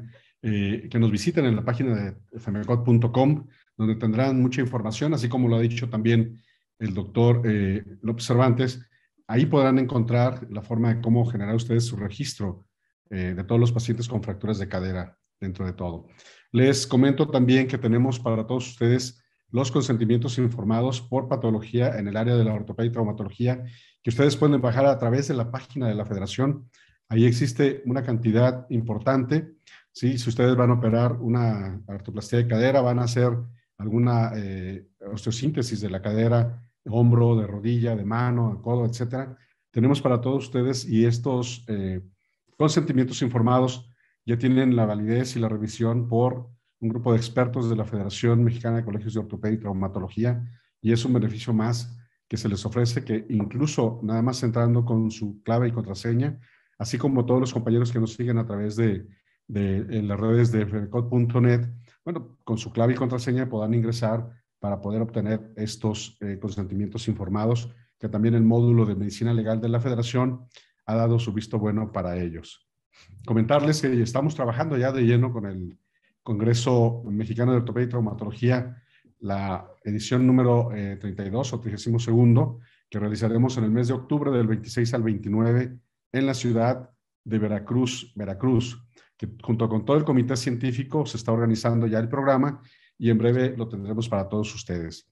que nos visiten en la página de femecot.com, donde tendrán mucha información, así como lo ha dicho también el doctor López Cervantes. Ahí podrán encontrar la forma de cómo generar ustedes su registro de todos los pacientes con fracturas de cadera dentro de todo. Les comento también que tenemos para todos ustedes los consentimientos informados por patología en el área de la ortopedia y traumatología, que ustedes pueden bajar a través de la página de la Federación. Ahí existe una cantidad importante, ¿sí? Si ustedes van a operar una artroplastía de cadera, van a hacer alguna osteosíntesis de la cadera, de hombro, de rodilla, de mano, de codo, etcétera. Tenemos para todos ustedes y estos consentimientos informados ya tienen la validez y la revisión por un grupo de expertos de la Federación Mexicana de Colegios de Ortopedia y Traumatología, y es un beneficio más que se les ofrece, que incluso nada más entrando con su clave y contraseña, así como todos los compañeros que nos siguen a través de las redes de femecot.net, bueno, con su clave y contraseña podrán ingresar para poder obtener estos consentimientos informados, que también el módulo de medicina legal de la Federación ha dado su visto bueno para ellos. Comentarles que estamos trabajando ya de lleno con el Congreso Mexicano de Ortopedia y Traumatología, la edición número 32 o 32º, que realizaremos en el mes de octubre del 26 al 29 en la ciudad de Veracruz, que junto con todo el comité científico se está organizando ya el programa y en breve lo tendremos para todos ustedes.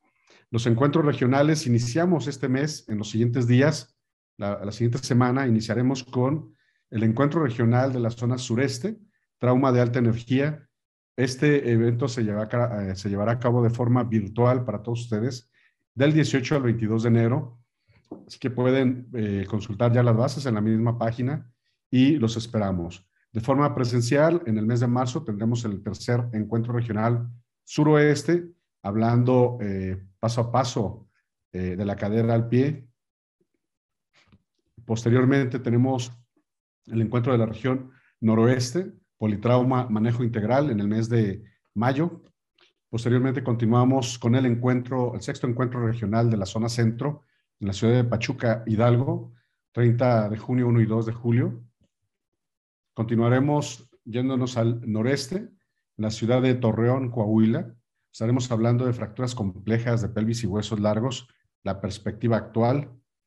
Los encuentros regionales iniciamos este mes, en los siguientes días, la siguiente semana, iniciaremos con el encuentro regional de la zona sureste, trauma de alta energía. Este evento se llevará a cabo de forma virtual para todos ustedes del 18 al 22 de enero. Así que pueden consultar ya las bases en la misma página y los esperamos. De forma presencial, en el mes de marzo tendremos el tercer encuentro regional suroeste, hablando paso a paso de la cadera al pie. Posteriormente tenemos el encuentro de la región noroeste, politrauma, manejo integral, en el mes de mayo. Posteriormente continuamos con el sexto encuentro regional de la zona centro, en la ciudad de Pachuca, Hidalgo, 30 de junio, 1 y 2 de julio. Continuaremos yéndonos al noreste, en la ciudad de Torreón, Coahuila. Estaremos hablando de fracturas complejas de pelvis y huesos largos, la perspectiva actual.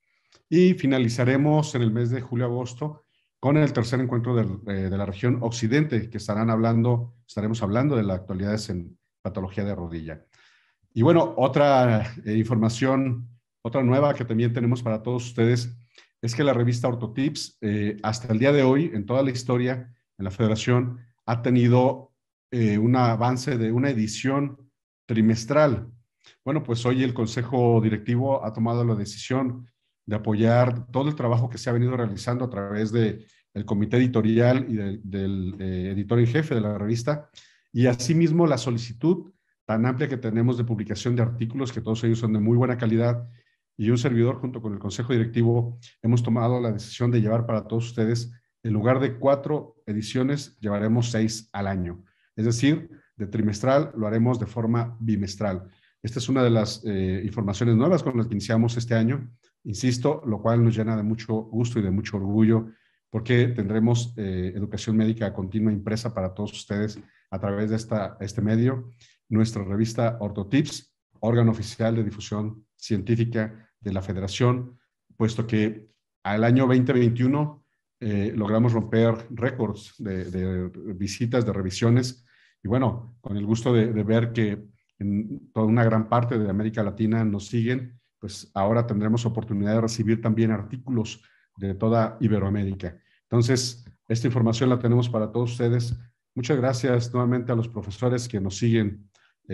Y finalizaremos en el mes de julio-agosto con el tercer encuentro de la región occidente, que estaremos hablando de las actualidades en patología de rodilla. Y bueno, otra información, otra nueva que también tenemos para todos ustedes, es que la revista Orthotips, hasta el día de hoy, en toda la historia en la federación, ha tenido un avance de una edición trimestral. Bueno, pues hoy el Consejo Directivo ha tomado la decisión de apoyar todo el trabajo que se ha venido realizando a través del comité editorial y del editor en jefe de la revista, y asimismo la solicitud tan amplia que tenemos de publicación de artículos, que todos ellos son de muy buena calidad, y un servidor junto con el Consejo Directivo hemos tomado la decisión de llevar para todos ustedes, en lugar de 4 ediciones, llevaremos 6 al año. Es decir, de trimestral lo haremos de forma bimestral. Esta es una de las informaciones nuevas con las que iniciamos este año, insisto, lo cual nos llena de mucho gusto y de mucho orgullo, porque tendremos educación médica continua impresa para todos ustedes a través de este medio, nuestra revista Orthotips, órgano oficial de difusión científica de la Federación, puesto que al año 2021 logramos romper récords de visitas, de revisiones, y bueno, con el gusto de ver que en toda una gran parte de América Latina nos siguen, pues ahora tendremos oportunidad de recibir también artículos de toda Iberoamérica. Entonces, esta información la tenemos para todos ustedes. Muchas gracias nuevamente a los profesores que nos siguen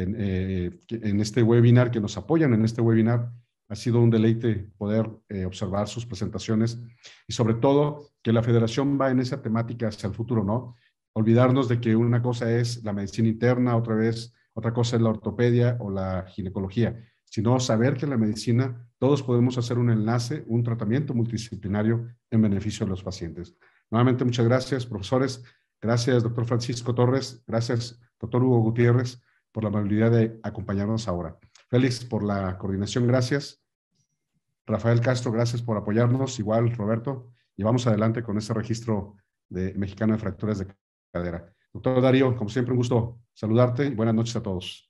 en este webinar, que nos apoyan en este webinar. Ha sido un deleite poder observar sus presentaciones y sobre todo que la federación va en esa temática hacia el futuro, ¿no? Olvidarnos de que una cosa es la medicina interna, otra cosa es la ortopedia o la ginecología, sino saber que en la medicina todos podemos hacer un enlace, un tratamiento multidisciplinario en beneficio de los pacientes. Nuevamente, muchas gracias, profesores. Gracias, doctor Francisco Torres. Gracias, doctor Hugo Gutiérrez, por la amabilidad de acompañarnos ahora. Félix, por la coordinación, gracias. Rafael Castro, gracias por apoyarnos. Igual, Roberto. Y vamos adelante con ese registro mexicano de fracturas de cadera. Doctor Darío, como siempre, un gusto saludarte y buenas noches a todos.